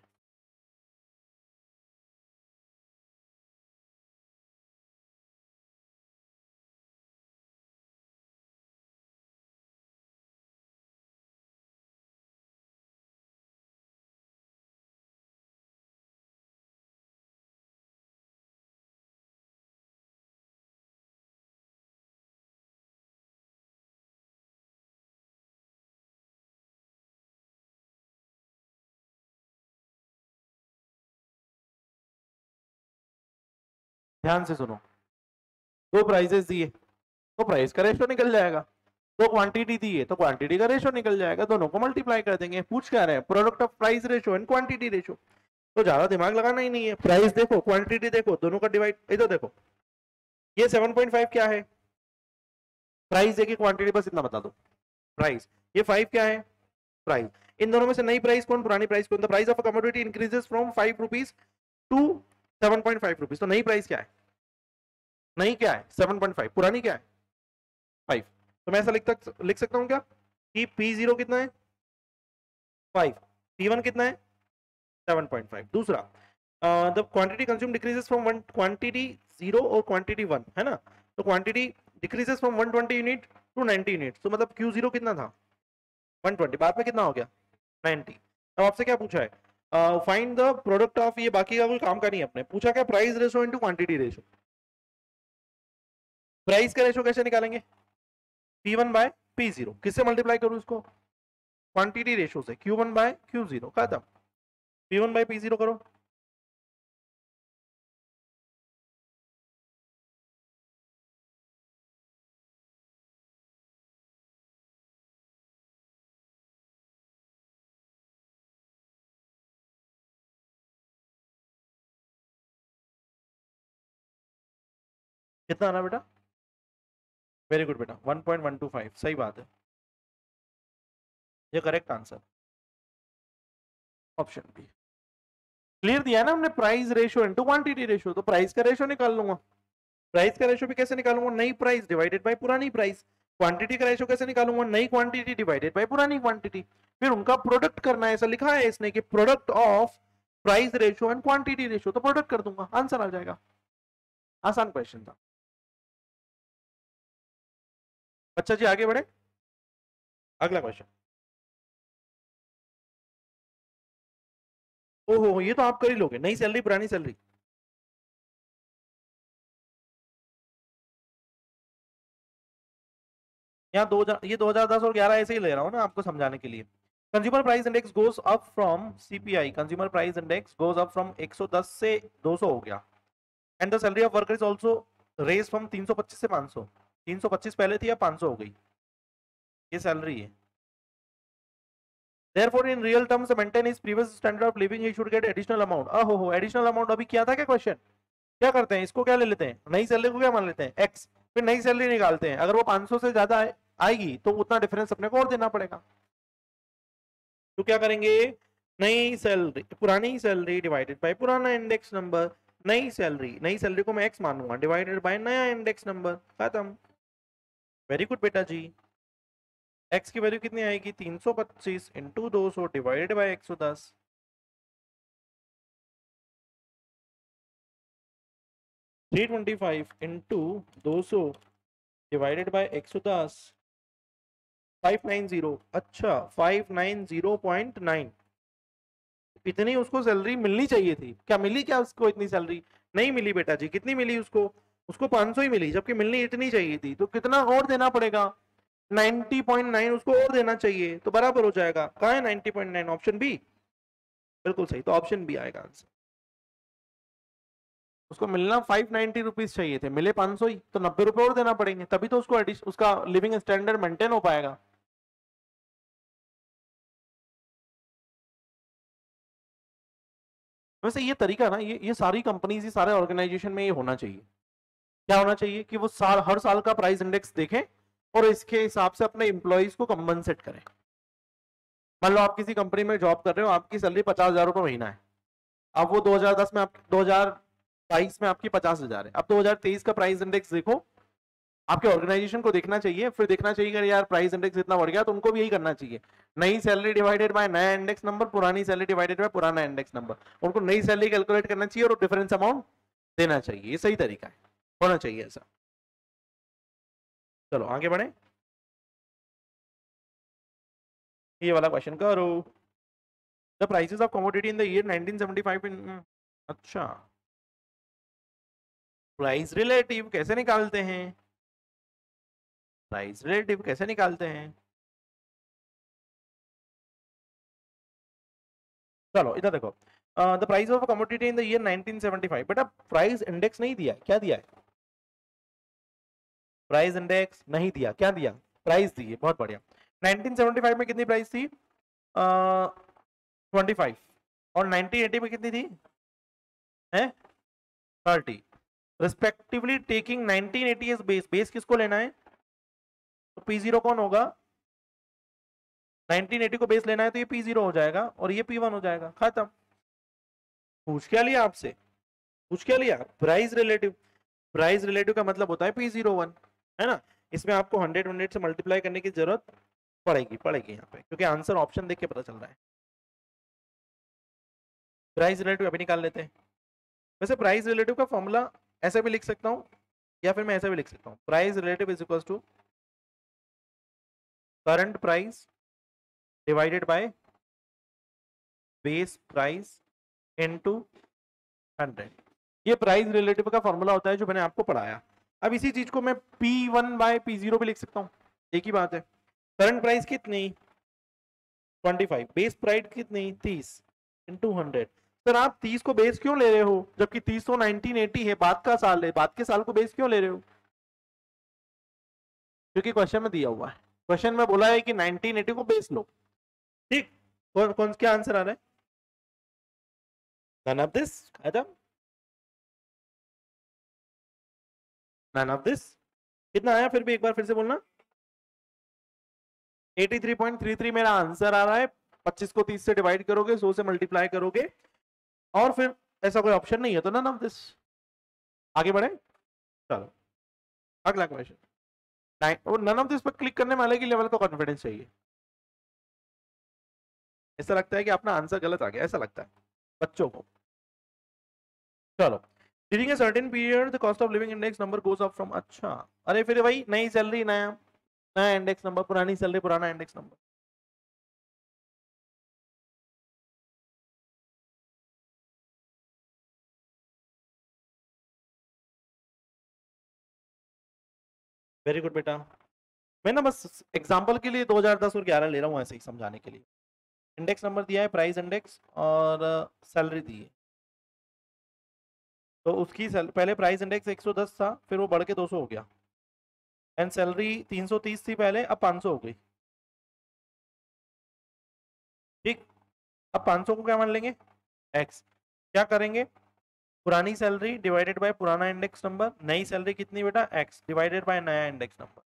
ध्यान से सुनो, दो प्राइजेस दिए तो प्राइस का रेशो निकल जाएगा, दो क्वांटिटी दी है तो क्वांटिटी का रेशो निकल जाएगा, दोनों को मल्टीप्लाई कर देंगे। पूछ क्या रहे हैं, product of price ratio and quantity ratio. तो ज्यादा दिमाग लगाना ही नहीं है, प्राइस देखो क्वांटिटी देखो, दोनों का डिवाइड, इधर देखो ये 7.5 क्या है, प्राइस है कि क्वांटिटी, बस इतना बता दो। प्राइस, ये 5 क्या है, प्राइस। इन दोनों में से नई प्राइस कौन, पुरानी प्राइस कौन? The price of a commodity increases from 5 rupees to 7.5 rupees. तो नई प्राइस क्या है, नई क्या है 7.5, पुरानी क्या है 5। तो मैं ऐसा लिख सकता हूं क्या कि P0 कितना है 5, P1 कितना है 7.5। दूसरा, the quantity consume decreases from one, quantity 0 और क्वांटिटी 1 है ना, तो quantity decreases from 120 unit to 90 unit. तो मतलब Q0 कितना था 120, बाद में कितना हो गया 90। अब आपसे क्या पूछा है, फाइंड द प्रोडक्ट ऑफ, ये बाकी का कोई काम का नहीं है, अपने पूछा क्या, price ratio into quantity ratio. Price का रेशो कैसे निकालेंगे, P1 बाय P0, किससे मल्टीप्लाई करूं इसको, क्वांटिटी रेशो से, Q1 बाय Q0, खत्म। P1 बाय P0 करो, कितना आना बेटा, वेरी गुड बेटा 1.125, सही बात है, ये correct answer, option B. Clear दिया है ना हमने, price ratio into quantity ratio, तो प्राइस का रेशो निकाल लूंगा। प्राइस का रेशो भी कैसे निकालूंगा, नई प्राइस डिवाइडेड बाय पुरानी प्राइस। क्वांटिटी का रेशो कैसे निकालूंगा, नई क्वांटिटी डिवाइडेड बाय पुरानी क्वांटिटी। फिर उनका प्रोडक्ट करना है, ऐसा लिखा है इसने कि product of price ratio and quantity ratio, तो प्रोडक्ट कर दूंगा, आंसर आ जाएगा। आसान क्वेश्चन था। अच्छा जी आगे बढ़े, अगला क्वेश्चन। ओहो, ये तो आप कर ही लोगे, नई सैलरी पुरानी सैलरी। यहाँ 2000, ये 2010 और 11 ऐसे ही ले रहा हूँ ना आपको समझाने के लिए। Consumer price index goes up from CPI, consumer price index goes up from 110 से 200 हो गया, and the salary of worker is also raise from 325 से 500। 325 पहले थी या 500 हो गई, ये सैलरी है। Therefore, in real terms, to maintain his previous standard of living, he should get additional amount. हो एडिशनल अमाउंट अभी किया था क्या क्वेश्चन, क्या करते हैं इसको, क्या ले लेते हैं, नई सैलरी को क्या मान लेते हैं x, फिर नई सैलरी निकालते हैं, अगर वो 500 से ज्यादा आएगी तो उतना डिफरेंस अपने को और देना पड़ेगा। तो क्या करेंगे, नई सैलरी, पुरानी सैलरी डिवाइडेड बाय पुराना इंडेक्स नंबर, नई सैलरी को मैं एक्स मानूंगा डिवाइडेड बाय नया इंडेक्स नंबर, खत्म। वेरी गुड बेटा जी। एक्स की वैल्यू कितनी आएगी 325 into 200 divided by 110। 325 into 200 divided by 110 590। अच्छा 590.9। इतनी उसको सैलरी मिलनी चाहिए थी, क्या मिली क्या उसको इतनी सैलरी? नहीं मिली बेटा जी। कितनी मिली उसको? उसको 500 ही मिली, जबकि मिलनी इतनी चाहिए थी। तो कितना और देना पड़ेगा? 90.9 उसको और देना चाहिए, तो बराबर हो जाएगा। कहाँ है 90.9? Option B. बिल्कुल सही, तो ऑप्शन बी आएगा आंसर। उसको मिलना 590 रुपीज चाहिए थे, मिले 500 ही, तो 90 रुपए और देना पड़ेंगे, तभी तो उसको उसका लिविंग स्टैंडर्ड मेंटेन हो पाएगा। वैसे ये तरीका ना, ये सारी कंपनीज, ये सारे ऑर्गेनाइजेशन में ये होना चाहिए। क्या होना चाहिए कि वो हर साल का प्राइस इंडेक्स देखें और इसके हिसाब से अपने एम्प्लॉइज को कंपनसेट करें। मान लो आप किसी कंपनी में जॉब कर रहे हो, आपकी सैलरी 50,000 रुपए महीना है। अब वो 2010 में 2022 में आपकी 50,000 है। अब 2023 का प्राइस इंडेक्स देखो, आपके ऑर्गेनाइजेशन को देखना चाहिए, फिर देखना चाहिए कि यार प्राइस इंडेक्स इतना बढ़ गया, तो उनको भी यही करना चाहिए। नई सैलरी डिवाइडेड बाय नया इंडेक्स नंबर, पुरानी सैलरी डिवाइडेड बाय पुराना इंडेक्स नंबर। उनको नई सैलरी कैलकुलेट करना चाहिए और डिफरेंस अमाउंट देना चाहिए। ये सही तरीका है, होना चाहिए ऐसा। चलो आगे बढ़े, ये वाला क्वेश्चन करो। The prices of commodity in the year 1975 in, अच्छा प्राइस रिलेटिव कैसे निकालते हैं? प्राइस रिलेटिव कैसे निकालते हैं? चलो इधर देखो, the price of commodity in the year 1975। बेटा प्राइस इंडेक्स नहीं दिया है, क्या दिया है? प्राइस इंडेक्स नहीं दिया, क्या दिया? प्राइस दी है, बहुत बढ़िया। 1975 में कितनी प्राइस थी? 25। और 1980 में कितनी थी? है 30। Respectively taking 1980 as base. Base किसको लेना है? तो P0 कौन होगा? 1980 को बेस लेना है, तो ये P0 हो जाएगा और ये P1 हो जाएगा, खत्म। पूछ क्या लिया आपसे? पूछ क्या लिया? Price relative. प्राइस रिलेटिव का मतलब होता है P01, है ना? इसमें आपको 100 से मल्टीप्लाई करने की जरूरत पड़ेगी यहाँ पे, क्योंकि आंसर ऑप्शन देख के पता चल रहा है। प्राइस रिलेटिव अभी निकाल लेते हैं। वैसे प्राइस रिलेटिव का फॉर्मूला ऐसे भी लिख सकता हूँ, या फिर मैं ऐसे भी लिख सकता हूँ। Price relative is equal to current price divided by base price into 100। ये प्राइस रिलेटिव का फॉर्मूला होता है जो मैंने आपको पढ़ाया। अब इसी चीज को मैं P1 बाय P0 भी लिख सकता हूँ, एक ही बात है। करंट प्राइस कितनी? 25। बेस प्राइस कितनी? 30 इंटू 100। सर आप 30 को बेस क्यों ले रहे हो, जबकि 30 तो 1980 है, बाद का साल है, बाद के साल को बेस क्यों ले रहे हो? क्योंकि क्वेश्चन में दिया हुआ है, क्वेश्चन में बोला है कि 1980 को बेस लो। ठीक, कौन क्या आंसर आ रहा है? None of this. खत्म, नन ऑफ दिस। कितना आया फिर भी एक बार फिर से बोलना? 83.33 मेरा आंसर आ रहा है। 25 को 30 से डिवाइड करोगे, 100 से मल्टीप्लाई करोगे, और फिर ऐसा कोई ऑप्शन नहीं है, तो नन ऑफ दिस। आगे बढ़े, चलो अगला क्वेश्चन। नन ऑफ दिस पर क्लिक करने वाले की लेवल का कॉन्फिडेंस चाहिए। ऐसा लगता है कि अपना आंसर गलत आ गया, ऐसा लगता है बच्चों को। चलो, during a certain period the cost of living index number goes up from, अच्छा अरे फिर भाई नई सैलरी नया नया इंडेक्स नंबर, पुरानी सैलरी पुराना इंडेक्स नंबर। वेरी गुड बेटा। मैं ना बस एग्जांपल के लिए 2010 और 11 ले रहा हूँ ऐसे ही समझाने के लिए। इंडेक्स नंबर दिया है, प्राइस इंडेक्स और सैलरी दी है। तो उसकी पहले प्राइस इंडेक्स 110 था, फिर वो बढ़ के 200 हो गया, एंड सैलरी 330 थी पहले, अब 500 हो गई। ठीक, अब 500 को क्या मान लेंगे? एक्स। क्या करेंगे? पुरानी सैलरी डिवाइडेड बाय पुराना इंडेक्स नंबर, नई सैलरी कितनी बेटा? एक्स डिवाइडेड बाय नया इंडेक्स नंबर।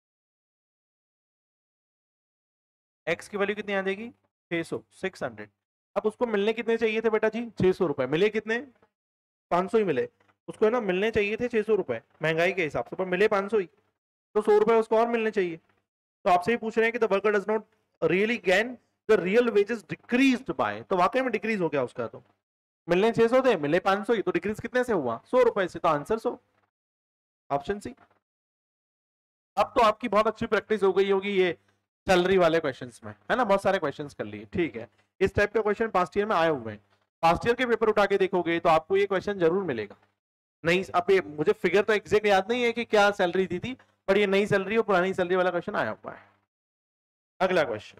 एक्स की वैल्यू कितनी आ जाएगी? 600, 600। अब उसको मिलने कितने चाहिए थे बेटा जी? 600 रुपए। मिले कितने? 500 ही मिले। उसको है ना मिलने चाहिए थे 600 रुपए महंगाई के हिसाब से, पर मिले 500 ही, तो 100 रुपए उसको और मिलने चाहिए। तो आपसे ही पूछ रहे हैं कि the worker does not really gain, the real wages decreased by, तो वाकई में डिक्रीज हो गया उसका। तो मिलने 600 थे, मिले 500 ही, तो डिक्रीज कितने से हुआ? 100 रुपए से। तो आंसर 100, ऑप्शन सी। अब तो आपकी बहुत अच्छी प्रैक्टिस हो गई होगी ये सैलरी वाले क्वेश्चंस में, है ना? बहुत सारे क्वेश्चंस कर लिए, ठीक है। इस टाइप के क्वेश्चन पास्ट ईयर में आए हुए हैं। पास्ट ईयर के पेपर उठा के देखोगे तो आपको ये क्वेश्चन जरूर मिलेगा। नहीं, अब ये मुझे फिगर तो एग्जैक्ट याद नहीं है कि क्या सैलरी दी थी, पर ये नई सैलरी और पुरानी सैलरी वाला क्वेश्चन आया हुआ है। अगला क्वेश्चन,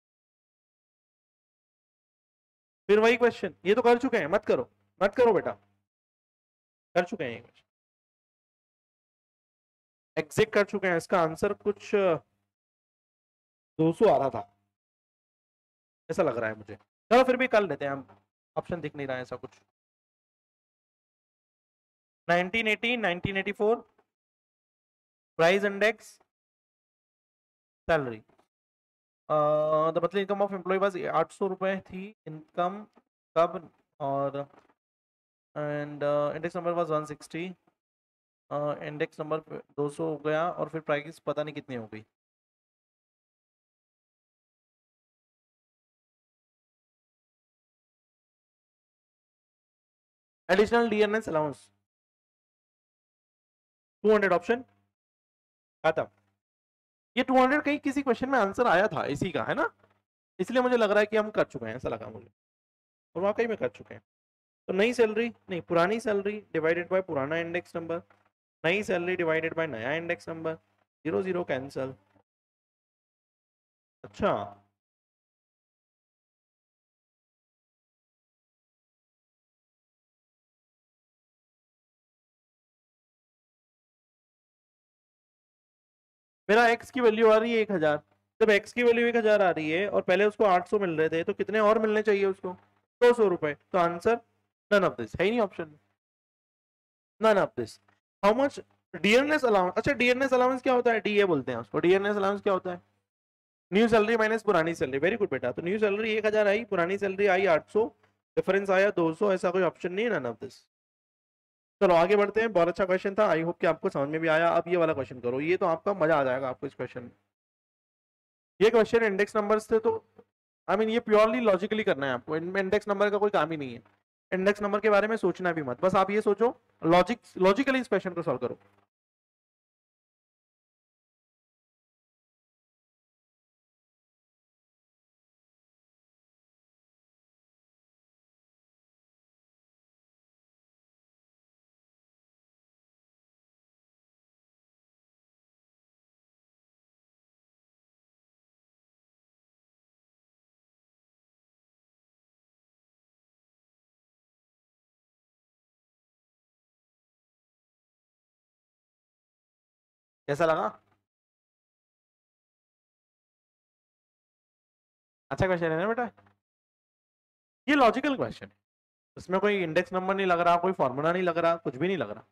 फिर वही क्वेश्चन, ये तो कर चुके हैं, मत करो मत करो बेटा, कर चुके हैं ये क्वेश्चन, एग्जैक्ट कर चुके हैं। इसका आंसर कुछ 200 आ रहा था, ऐसा लग रहा है मुझे। चलो फिर भी कर लेते हैं हम, ऑप्शन दिख नहीं रहा है ऐसा कुछ। 1980, 1984, price index, salary. The monthly income of employ was 800 रुपए थी इनकम कब, और and index number was 160, index number 200 हो गया, और फिर प्राइस पता नहीं कितनी हो गई। एडिशनल डीएनएस अलाउंस 200 ऑप्शन खत्म। ये 200 कहीं किसी क्वेश्चन में आंसर आया था इसी का, है ना? इसलिए मुझे लग रहा है कि हम कर चुके हैं, ऐसा लगा मुझे, और वाकई में कर चुके हैं। तो नई सैलरी नहीं, पुरानी सैलरी डिवाइडेड बाय पुराना इंडेक्स नंबर, नई सैलरी डिवाइडेड बाय नया इंडेक्स नंबर, 0 0 कैंसल। अच्छा, मेरा एक्स की वैल्यू आ रही है 1000। जब एक्स की वैल्यू 1000 आ रही है और पहले उसको 800 मिल रहे थे, तो कितने और मिलने चाहिए उसको? 200 रुपए। तो आंसर नन ऑफ दिस, है ही नहीं option, none of this. How much DNS allowance? अच्छा, डीएनएस अलाउंस क्या होता है? डीए बोलते हैं उसको। डीएनएस अलाउंस क्या होता है? न्यू सैलरी माइनस पुरानी सैलरी। वेरी गुड बेटा। तो न्यू सैलरी 1000 आई, पुरानी सैलरी आई 800, डिफरेंस आया 200, ऐसा कोई ऑप्शन नहीं है, नन ऑफ दिस। चलो आगे बढ़ते हैं, बहुत अच्छा क्वेश्चन था, आई होप कि आपको समझ में भी आया। अब ये वाला क्वेश्चन करो, ये तो आपका मजा आ जाएगा आपको इस क्वेश्चन में। ये क्वेश्चन इंडेक्स नंबर्स थे, तो आई मीन ये प्योरली लॉजिकली करना है आपको, इनमें इंडेक्स नंबर का कोई काम ही नहीं है। इंडेक्स नंबर के बारे में सोचना भी मत, बस आप ये सोचो लॉजिकली इस क्वेश्चन को सॉल्व करो। कैसा लगा? अच्छा क्वेश्चन है ना बेटा? ये लॉजिकल क्वेश्चन है, इसमें कोई इंडेक्स नंबर नहीं लग रहा, कोई फॉर्मूला नहीं लग रहा, कुछ भी नहीं लग रहा।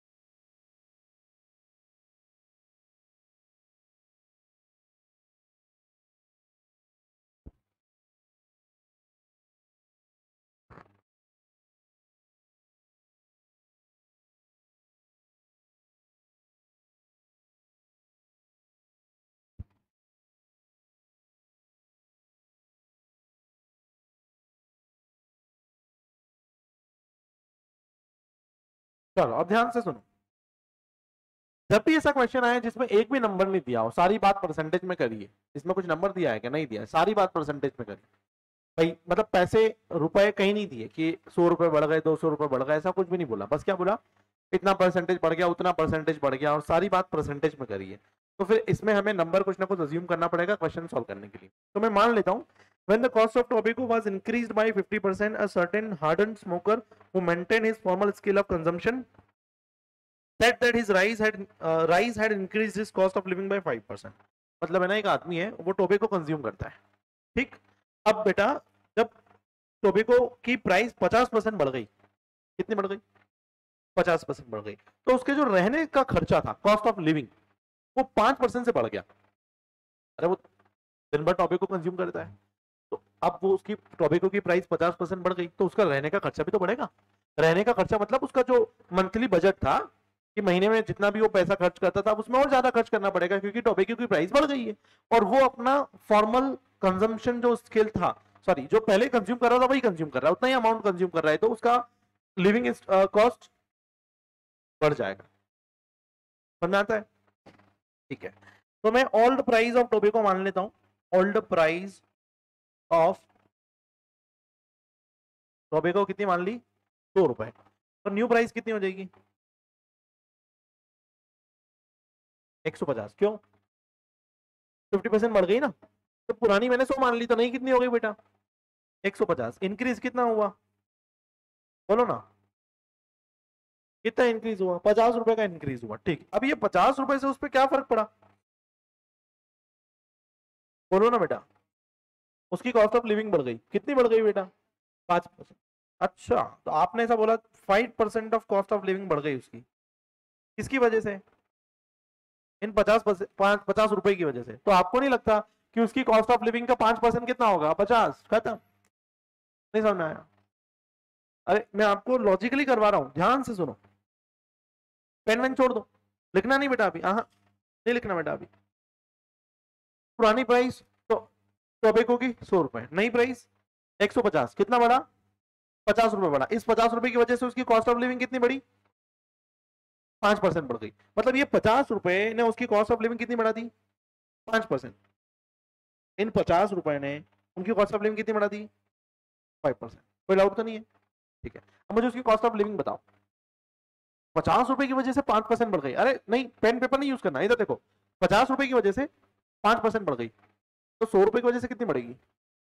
चलो अब ध्यान से सुनो, जब भी ऐसा क्वेश्चन आए जिसमें एक भी नंबर नहीं दिया हो, सारी बात परसेंटेज में करिए। इसमें कुछ नंबर दिया है क्या? नहीं दिया है, सारी बात परसेंटेज में करिए भाई। मतलब पैसे रुपए कहीं नहीं दिए कि 100 रुपए बढ़ गए, 200 रुपए बढ़ गए, ऐसा कुछ भी नहीं बोला। बस क्या बोला? इतना परसेंटेज बढ़ गया, उतना परसेंटेज बढ़ गया, और सारी बात परसेंटेज में करिए। तो फिर इसमें हमें नंबर कुछ ना कुछ अज्यूम करना पड़ेगा क्वेश्चन सॉल्व करने के लिए। तो मैं मान लेता हूँ, when the cost of tobacco was increased by 50%, a certain hardened smoker who maintained his formal scale of consumption said that his rise had increased his cost of living by 5%। मतलब है ना, एक आदमी है वो टोबैको कंज्यूम करता है, ठीक। अब बेटा, जब टोबैको की प्राइस 50% बढ़ गई, कितनी बढ़ गई? 50% बढ़ गई, तो उसके जो रहने का खर्चा था, कॉस्ट ऑफ लिविंग, वो 5% से बढ़ गया। अरे वो दिन भर टॉपिक को कंज्यूम करता है, तो अब वो उसकी टोबैको की प्राइस 50% बढ़ गई तो उसका रहने का खर्चा भी तो बढ़ेगा। रहने का खर्चा मतलब उसका जो मंथली बजट था कि महीने में जितना भी वो पैसा खर्च करता था उसमें और ज्यादा खर्च करना पड़ेगा क्योंकि टोबैको की प्राइस बढ़ गई है। और वो अपना फॉर्मल कंजम्पशन जो स्किल था, सॉरी, जो पहले कंज्यूम कर रहा था वही कंज्यूम कर रहा है, उतना ही अमाउंट कंज्यूम कर रहा है, तो उसका लिविंग कॉस्ट बढ़ जाएगा। समझ में आता है? ठीक है, तो मैं ओल्ड प्राइस ऑफ टोबैको मान लेता हूं। ओल्ड प्राइस ऑफ टोबैको कितनी मान ली? 100 रुपए। तो न्यू प्राइस कितनी हो जाएगी? 150। क्यों? 50% बढ़ गई ना। तो पुरानी मैंने 100 मान ली, तो नहीं कितनी हो गई बेटा? 150। इंक्रीज कितना हुआ बोलो ना? कितना इंक्रीज हुआ? 50 रुपए का इंक्रीज हुआ। ठीक, अब ये 50 रुपए से उस पर क्या फर्क पड़ा बोलो ना बेटा? उसकी कॉस्ट ऑफ लिविंग बढ़ गई। कितनी बढ़ गई बेटा? 5%। अच्छा, तो आपने ऐसा बोला 5% ऑफ कॉस्ट ऑफ लिविंग बढ़ गई उसकी। किसकी वजह से? इन 50 रुपए की वजह से। तो आपको नहीं लगता कि उसकी कॉस्ट ऑफ लिविंग का 5% कितना होगा? 50। खत्म। नहीं समझ में आया? अरे मैं आपको लॉजिकली करवा रहा हूं, ध्यान से सुनो। पेन वेन छोड़ दो, लिखना नहीं बेटा अभी। हाँ, नहीं लिखना बेटा अभी। पुरानी प्राइस तो टोबैको की 100 रुपए, नई प्राइस 150। कितना बढ़ा? 50 रुपए बढ़ा। इस 50 रुपए की वजह से उसकी कॉस्ट ऑफ लिविंग कितनी बढ़ी? 5% बढ़ गई। मतलब ये 50 रुपए ने उसकी कॉस्ट ऑफ लिविंग कितनी बढ़ा दी? 5%। इन 50 रुपए ने उनकी कॉस्ट ऑफ लिविंग कितनी बढ़ा दी? 5%। कोई डाउट तो नहीं है? ठीक है, अब मुझे उसकी कॉस्ट ऑफ लिविंग बताओ। 50 रुपए की वजह से 5% बढ़ गई। अरे नहीं, पेन पेपर नहीं यूज करना, इधर देखो। 50 रुपए की वजह से 5% बढ़ गई, तो 100 रुपए की वजह से कितनी बढ़ेगी?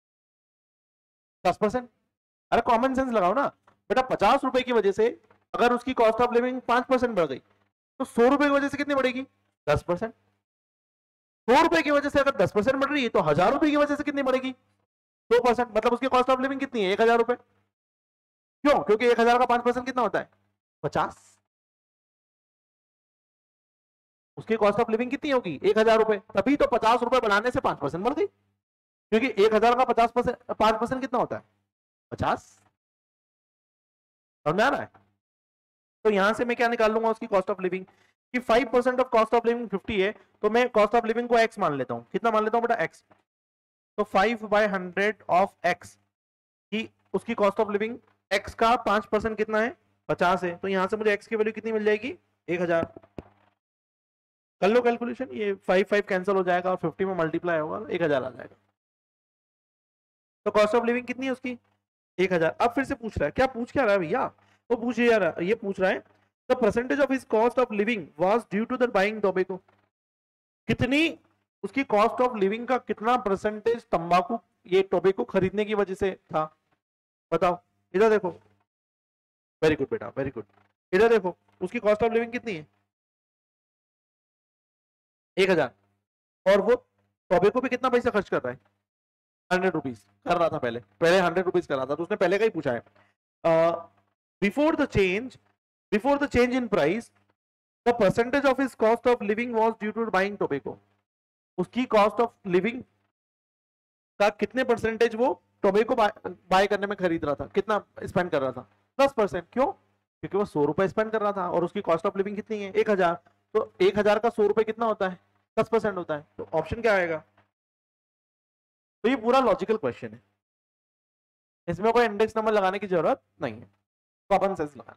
10%। अरे कॉमन सेंस लगाओ ना बेटा। 50 रुपए की वजह से अगर उसकी कॉस्ट ऑफ लिविंग 5% बढ़ गई तो 100 रुपए की वजह से कितनी बढ़ेगी? 10%। 100 रुपए की वजह से अगर 10% बढ़ रही है तो 1000 रुपए की वजह से कितनी बढ़ेगी? 2%। मतलब उसकी कॉस्ट ऑफ लिविंग कितनी है? 1000 रुपए। क्यों? क्योंकि 1000 का 5% कितना होता है? 50। उसकी कॉस्ट ऑफ लिविंग कितनी होगी? 1000 रुपए। तभी तो 50 रुपए बढ़ाने से 5% बढ़ गई, क्योंकि 1000 का 50%, 5% कितना होता है? 50। समझ में आ रहा है? तो यहां से मैं क्या निकाल लूंगा उसकी कॉस्ट ऑफ लिविंग कि 5% ऑफ कॉस्ट ऑफ लिविंग 50 है, तो मैं कॉस्ट ऑफ लिविंग को x मान लेता हूं। कितना मान लेता हूं बेटा? x। तो 5/100 ऑफ x की उसकी कॉस्ट ऑफ लिविंग, x का 5% कितना है? 50 है। तो यहां से मुझे x की वैल्यू कितनी मिल जाएगी? 1000। कर लो कैलकुलेशन, ये 5 कैंसिल हो जाएगा और 50 में मल्टीप्लाई होगा, 1000 आ जाएगा। तो कॉस्ट ऑफ लिविंग कितनी है उसकी? 1000। अब फिर से पूछ रहा है, क्या पूछ क्या रहा है भैया? वो पूछ यार, ये पूछ रहा है the percentage of his cost of living was due to the buying tobacco. कितनी उसकी कॉस्ट ऑफ लिविंग का कितना परसेंटेज तंबाकू, ये टोबैको खरीदने की वजह से था? बताओ। इधर देखो। वेरी गुड बेटा, वेरी गुड। इधर देखो, उसकी कॉस्ट ऑफ लिविंग कितनी है? 1000। और वो टोबैको पे कितना पैसा खर्च कर रहा है? 100 रुपीज कर रहा था। पहले पहले 100 रुपीज कर रहा था, तो उसने पहले का ही पूछा है। Before the change, before the change in price the percentage of his cost of living was due to buying tobacco. उसकी कॉस्ट ऑफ लिविंग का कितने परसेंटेज वो टोबैको बाय करने में खरीद रहा था, कितना स्पेंड कर रहा था? 10%। क्यों? क्योंकि वो 100 रुपए स्पेंड कर रहा था और उसकी कॉस्ट ऑफ लिविंग कितनी है? 1000। तो 1000 का 100 रुपए कितना होता है? 10% होता है। तो ऑप्शन क्या आएगा? तो ये पूरा लॉजिकल क्वेश्चन है, इसमें कोई इंडेक्स नंबर लगाने की जरूरत नहीं है, कॉमन सेंस लगाना।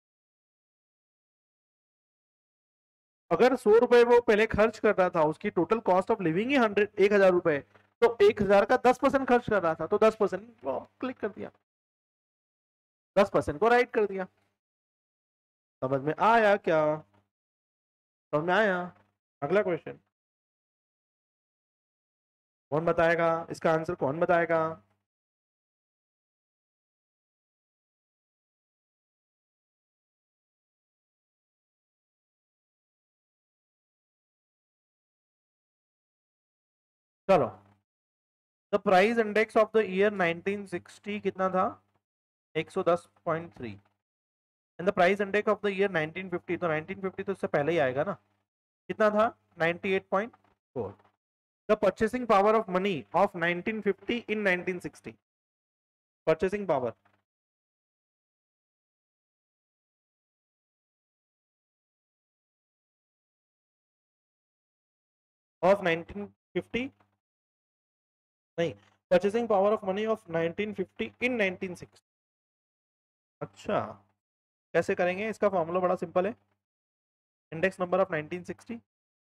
अगर 100 रुपए वो पहले खर्च कर रहा था, उसकी टोटल कॉस्ट ऑफ लिविंग ही 1000 रुपए, तो 1000 का 10% खर्च कर रहा था, तो 10% क्लिक कर दिया, 10% को राइट कर दिया। समझ में आया क्या? समझ में आया? अगला क्वेश्चन कौन बताएगा? इसका आंसर कौन बताएगा? चलो, the price index of the year 1960 कितना था? 110.3। And the price index of the year 1950, तो 1950 तो इससे पहले ही आएगा ना, कितना था? 98.4। The purchasing power of money of 1950 in 1960. Purchasing power of 1950, नहीं, purchasing power of money of 1950 in 1960. अच्छा, कैसे करेंगे? इसका फॉर्मूला बड़ा सिंपल है. Index number of 1960,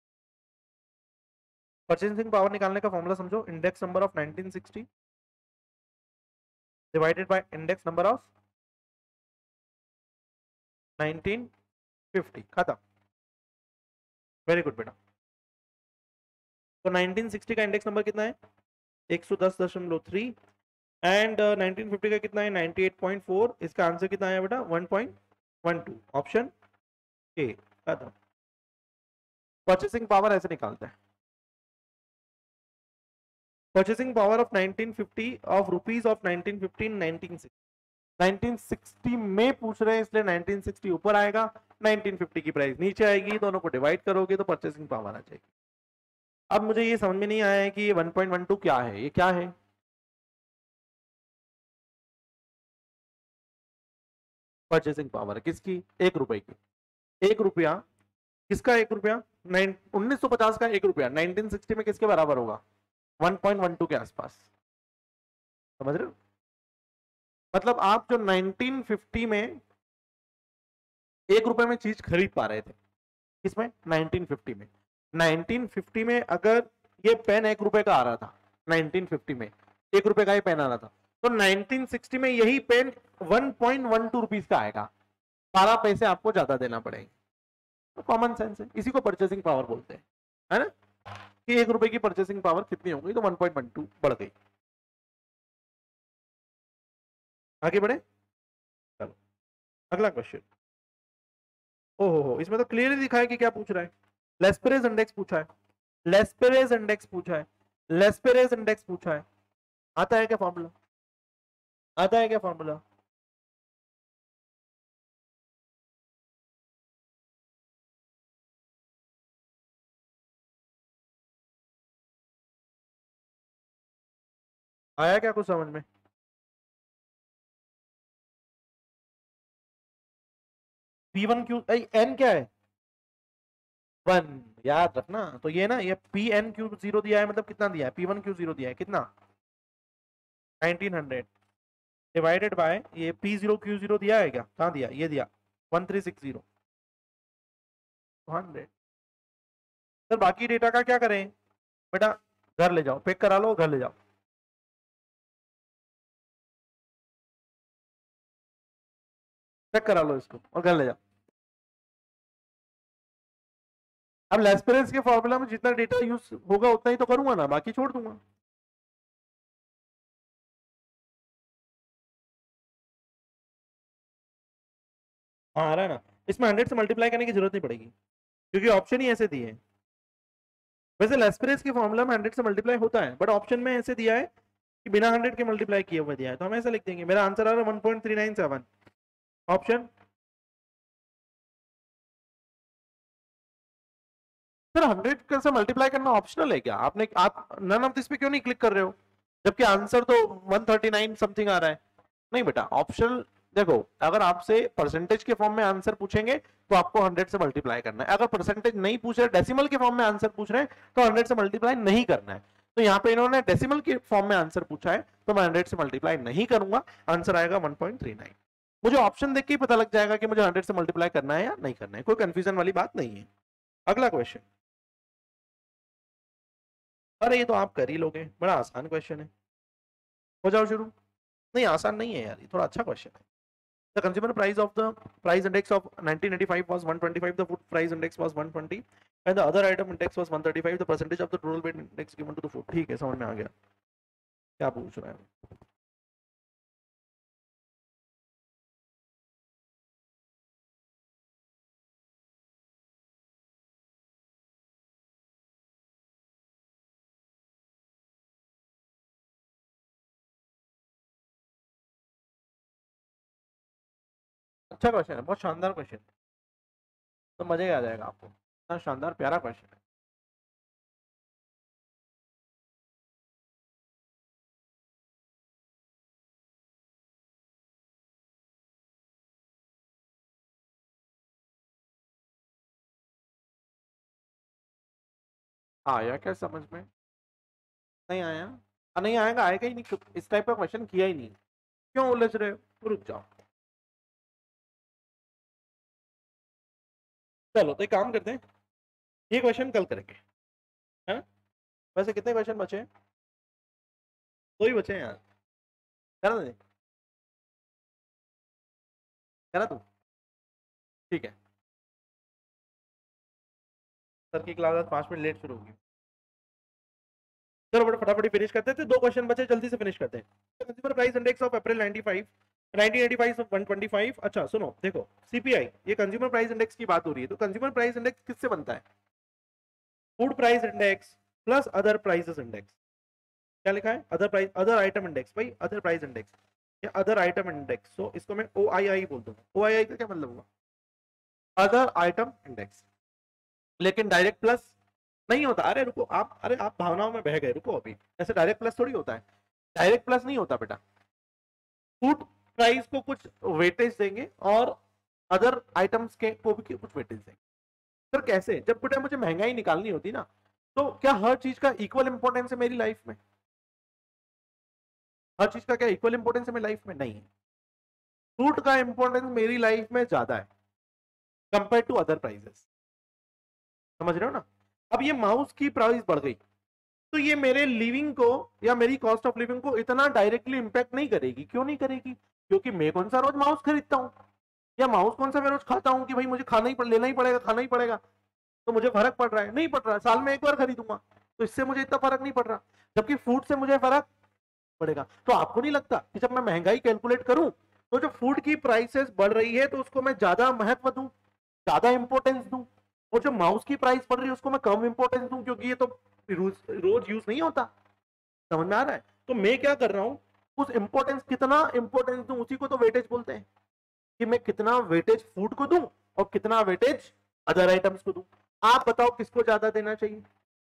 purchasing power निकालने का फॉर्मूला समझो. Index number of 1960 divided by index number of 1950. खत्म. वेरी गुड बेटा. तो 1960 का इंडेक्स नंबर कितना है? 110.3. एंड 1950 का कितना है? 98.4. इसका आंसर कितना है बेटा? 1.12. Option A. खत्म. परचेसिंग पावर ऐसे निकालते हैं. Purchasing power of 1950 of rupees of 1950 in 1960. 1960 में पूछ रहे हैं इसलिए 1960 ऊपर आएगा, 1950 की प्राइस नीचे आएगी. दोनों को डिवाइड करोगे तो परचेसिंग पावर आ जाएगी. अब मुझे ये समझ में नहीं आया है कि ये 1.12 क्या है. ये क्या है? परचेसिंग पावर किसकी? 1 रुपए की. 1 रुपया किसका? 1 रुपया 1950 का 1 रुपया 1960 में किसके बराबर होगा? 1.12 के आसपास. समझ रहे हो? मतलब आप जो 1950 में 1 रुपए में चीज खरीद पा रहे थे, किसमें? 1950 में. 1950 में अगर ये पेन 1 रुपए का आ रहा था, 1950 में 1 रुपए का ये पेन आ रहा था, तो 1960 में यही पेन 1.12 रुपीज का आएगा. 12 पैसे आपको ज्यादा देना पड़ेगा. तो कॉमन सेंस है. इसी को परचेसिंग पावर बोलते हैं, है ना? कि 1 रुपए की परचेसिंग पावर कितनी होगी? तो 1.12 बढ़ गई. आगे बढ़े. चलो अगला क्वेश्चन. ओहो, इसमें तो क्लियरली दिखा है कि क्या पूछ रहा है. लेस्पेरेज इंडेक्स पूछा है. लेस्पेरेज इंडेक्स पूछा है. लेस्पेरेज इंडेक्स पूछा है. आता है क्या फॉर्मूला? आता है क्या फॉर्मूला? आया क्या कुछ समझ में? P1 क्यू एन क्या है? 1. याद रखना. तो ये ना, ये PN Q0 दिया है, मतलब कितना दिया है? P1 Q0 दिया है कितना? 1900 डिवाइडेड बाय ये P0 Q0 दिया है क्या? कहाँ दिया? ये दिया 1360 100. सर बाकी डेटा का क्या करें बेटा? घर ले जाओ, पैक करा लो, घर ले जाओ. पैक करा लो इसको और घर ले जाओ. अब लेस्पेरेंस के फॉर्मूला में जितना डेटा यूज होगा उतना ही तो करूंगा ना, बाकी छोड़ दूंगा. हाँ आ रहा है ना. इसमें 100 से मल्टीप्लाई करने की जरूरत नहीं पड़ेगी क्योंकि ऑप्शन ही ऐसे दिए हैं. वैसे लेस्पेरेंस के फॉर्मूला में 100 से मल्टीप्लाई होता है, बट ऑप्शन में ऐसे दिया है कि बिना 100 के मल्टीप्लाई किए हुए दिया है, तो हम ऐसा लिख देंगे. मेरा आंसर आ रहा है 1.397. ऑप्शन. सर 100 से मल्टीप्लाई करना ऑप्शनल है क्या? आप नन ऑफ दिस पे क्यों नहीं क्लिक कर रहे हो जबकि आंसर तो 139 समथिंग आ रहा है? नहीं बेटा, ऑप्शनल. देखो, अगर आपसे परसेंटेज के फॉर्म में आंसर पूछेंगे तो आपको 100 से मल्टीप्लाई करना है. अगर परसेंटेज नहीं पूछ रहे, डेसिमल के फॉर्म में आंसर पूछ रहे हैं, तो 100 से मल्टीप्लाई नहीं करना है. तो यहाँ पे इन्होंने डेसिमल के फॉर्म में आंसर पूछा है, तो मैं 100 से मल्टीप्लाई नहीं करूंगा. आंसर आएगा 1.39. मुझे ऑप्शन देख के ही पता लग जाएगा कि मुझे 100 से मल्टीप्लाई करना है या नहीं करना है. कोई कंफ्यूजन वाली बात नहीं है. अगला क्वेश्चन. अरे ये तो आप कर ही लोगे, बड़ा आसान क्वेश्चन है. हो जाओ शुरू. नहीं आसान नहीं है यार, ये थोड़ा अच्छा क्वेश्चन है. The consumer price index of 1985 was 125. The food price index was 120, and the other item index was 135. The percentage of the total weight index given to the food. ठीक है, समझ में आ गया क्या पूछ रहा है. अच्छा क्वेश्चन है, बहुत शानदार क्वेश्चन है. तो मजा ही आ जाएगा आपको. इतना शानदार प्यारा क्वेश्चन है. आया क्या समझ में? नहीं आया? नहीं आएगा, आएगा ही नहीं, इस टाइप का क्वेश्चन किया ही नहीं। क्यों उलझ रहे हो, रुक जाओ। चलो तो एक काम करते हैं, ये क्वेश्चन कल करेंगे, है ना? वैसे कितने क्वेश्चन बचे हैं? 2 ही बचे हैं यार, करा दे, करा तू, ठीक है। सर की क्लास 5 मिनट लेट शुरू होगी। चलो बड़ा फटाफट फिनिश करते थे, 2 क्वेश्चन बचे, जल्दी से फिनिश करते हैं। Consumer price index of April 95 1985 125। अच्छा सुनो, देखो सीपीआई, ये कंज्यूमर प्राइस इंडेक्स की बात हो रही है, तो कंज्यूमर प्राइस इंडेक्स किससे बनता है? Food price index plus other prices index. क्या लिखा है? Other price, other item index, भाई अदर प्राइस इंडेक्स या अदर आइटम इंडेक्स, तो इसको मैं OII बोल दूंगा। OII का क्या मतलब हुआ? Other item index. लेकिन डायरेक्ट प्लस नहीं होता। अरे रुको आप, अरे आप भावनाओं में बह गए, रुको अभी। ऐसे डायरेक्ट प्लस थोड़ी होता है, डायरेक्ट प्लस नहीं होता बेटा। फूड प्राइस को कुछ वेटेज देंगे और अदर आइटम्स के को भी कुछ वेटेज देंगे। फिर कैसे? जब बेटा मुझे महंगाई निकालनी होती ना, तो क्या हर चीज का इक्वल इंपॉर्टेंस है मेरी लाइफ में? हर चीज का क्या इक्वल इंपॉर्टेंस है मेरी लाइफ में? नहीं है। फूड का इंपॉर्टेंस मेरी लाइफ में ज्यादा है कंपेयर टू अदर प्राइसेस। समझ रहे हो ना? अब ये माउस की प्राइस बढ़ गई, तो ये मेरे लिविंग को या मेरी कॉस्ट ऑफ लिविंग को इतना डायरेक्टली इंपैक्ट नहीं करेगी। क्यों नहीं करेगी? क्योंकि मैं कौन सा रोज माउस खरीदता हूँ, या माउस कौन सा मैं रोज खाता हूँ कि भाई मुझे खाना ही लेना ही पड़ेगा, खाना ही पड़ेगा, तो मुझे फर्क पड़ रहा है? नहीं पड़ रहा, साल में एक बार खरीदूंगा, तो इससे मुझे इतना फर्क नहीं पड़ रहा। जबकि फूड से मुझे फर्क पड़ेगा। तो आपको नहीं लगता कि जब मैं महंगाई कैलकुलेट करूं, तो जो फूड की प्राइसेस बढ़ रही है तो उसको मैं ज्यादा महत्व दूं, ज्यादा इंपॉर्टेंस दूं, और जो माउस की प्राइस बढ़ रही है उसको मैं कम इंपॉर्टेंस दूं, क्योंकि ये तो रोज यूज नहीं होता। समझ में आ रहा है? तो मैं क्या कर रहा हूं, उस इंपॉर्टेंस, कितना इंपॉर्टेंस दूं, उसी को तो वेटेज बोलते हैं, कि मैं कितना वेटेज फूड को दूं और कितना वेटेज अदर आइटम्स को दूं। आप बताओ किसको ज्यादा देना चाहिए,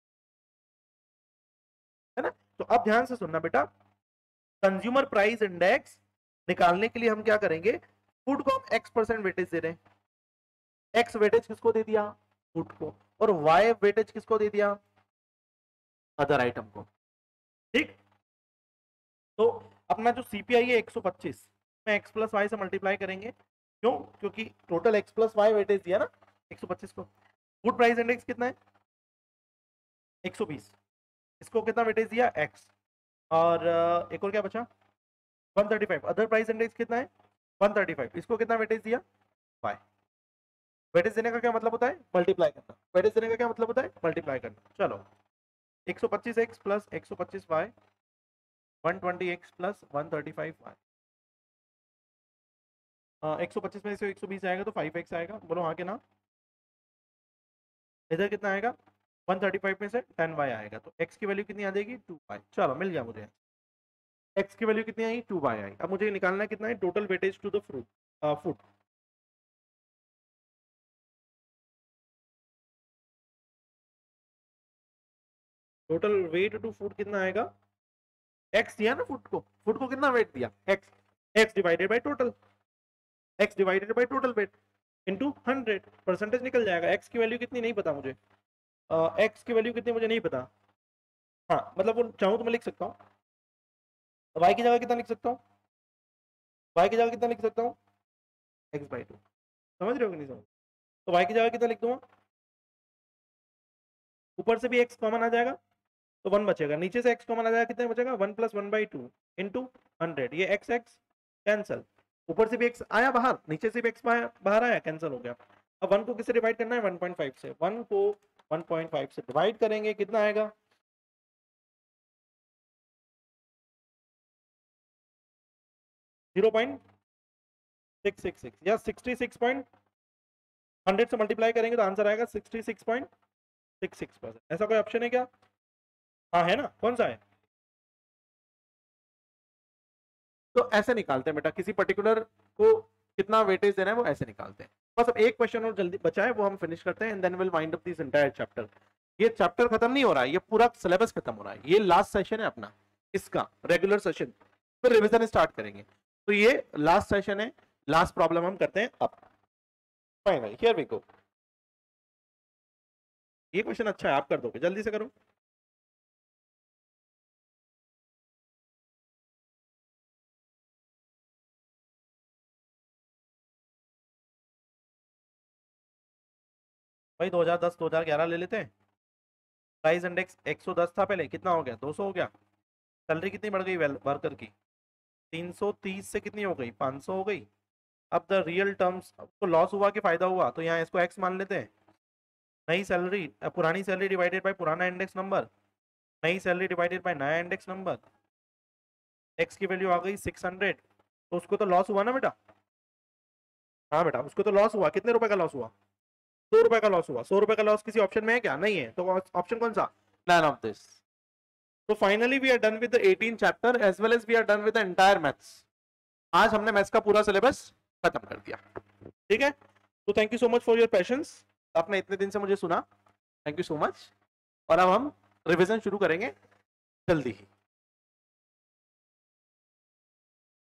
है ना? तो अब ध्यान से सुनना बेटा, कंज्यूमर प्राइस इंडेक्स निकालने के लिए हम क्या करेंगे, फूड को हम X% वेटेज दे रहे हैं। X वेटेज किसको दे दिया? फूड को। और Y वेटेज किसको दे दिया? अदर आइटम को। ठीक, तो अपना जो सीपीआई है 125 में X प्लस वाई से मल्टीप्लाई करेंगे। क्यों? क्योंकि total X plus Y weightage दिया ना 125 को। फूड प्राइस इंडेक्स कितना है? 120। इसको कितना वेटेज दिया? X। और एक और क्या बचा? 135। अदर प्राइस इंडेक्स कितना है? 135। इसको कितना वेटेज दिया? Y। वेटेज देने का क्या मतलब होता है? मल्टीप्लाई करना। वेटेज देने का क्या मतलब होता है? मल्टीप्लाई करना। चलो 125x plus 125y 120x plus 135y। 125 में से 120 आएगा तो 5x आएगा। बोलो हाँ के ना? इधर कितना आएगा? 135 में से 10y आएगा, तो x की वैल्यू कितनी आ जाएगी? 2y। चलो मिल गया मुझे। x की वैल्यू कितनी आई? 2y आई। अब मुझे निकालना है कितना है total weightage to the fruit food. Total weight to food कितना आएगा? x दिया ना फूड को कितना वेट दिया? x divided by total, x divided by total weight into 100। Percentage निकल जाएगा। x की वैल्यू कितनी नहीं पता मुझे, x की वैल्यू कितनी मुझे नहीं पता। हाँ मतलब वो चाहूँ तो मैं लिख सकता हूँ, y की जगह कितना लिख सकता हूँ? y की जगह कितना लिख सकता हूँ? x/2। समझ रहे हो कि नहीं समझ? तो y की जगह कितना लिख दूंगा? ऊपर से भी x कॉमन आ जाएगा तो 1 बचेगा, नीचे से x कॉमन आ जाएगा, कितना बचेगा? 1 + 1/2 इंटू 100। ये x कैंसिल, ऊपर से भी x आया बाहर, नीचे से भी x बाहर आया, कैंसिल हो गया। अब 1 को किससे डिवाइड करना है? 1.5 से। 1 को 1.5 से डिवाइड करेंगे, कितना आएगा? 0.666 या 66 100 से मल्टीप्लाई करेंगे तो आंसर आएगा 66.66%। ऐसा कोई ऑप्शन है क्या? हाँ है ना, कौन सा है? तो ऐसे निकालते हैं बेटा, किसी पर्टिकुलर को कितना वेटेज देना है वो ऐसे निकालते हैं। बस अब एक क्वेश्चन और जल्दी बचा है, वो हम फिनिश करते हैं and then will wind up this entire chapter. ये चैप्टर खत्म नहीं हो रहा है, ये पूरा सिलेबस खत्म हो रहा है, ये लास्ट सेशन है अपना इसका रेगुलर सेशन, फिर रिवीजन स्टार्ट करेंगे। तो ये लास्ट सेशन है, लास्ट प्रॉब्लम हम करते हैं अब। Final here we go. ये क्वेश्चन अच्छा है, आप कर दोगे, जल्दी से करो। भाई 2010 2011 ले लेते हैं। प्राइस इंडेक्स 110 था पहले, कितना हो गया 200 हो गया। सैलरी कितनी बढ़ गई वर्कर की, 330 से कितनी हो गई 500 हो गई। अब द रियल टर्म्स, तो लॉस हुआ कि फायदा हुआ, तो यहाँ इसको एक्स मान लेते हैं। नई सैलरी, पुरानी सैलरी डिवाइडेड बाय पुराना इंडेक्स नंबर, नई सैलरी डिवाइडेड बाय नया इंडेक्स नंबर, एक्स की वैल्यू आ गई 600, तो उसको तो लॉस हुआ ना बेटा। हाँ बेटा उसको तो लॉस हुआ, कितने रुपए का लॉस हुआ, 100 रुपए का लॉस हुआ। 100 रुपए का लॉस किसी ऑप्शन में है क्या, नहीं है, तो ऑप्शन कौन सा, नन ऑफ दिस। तो finally we are done with the 18 chapter as well as we are done with the entire maths. आज हमने मैथ्स का पूरा सिलेबस खत्म कर दिया, ठीक है। तो thank you so much for your patience, आपने इतने दिन से मुझे सुना, थैंक यू सो मच। और अब हम रिवीजन शुरू करेंगे जल्दी ही।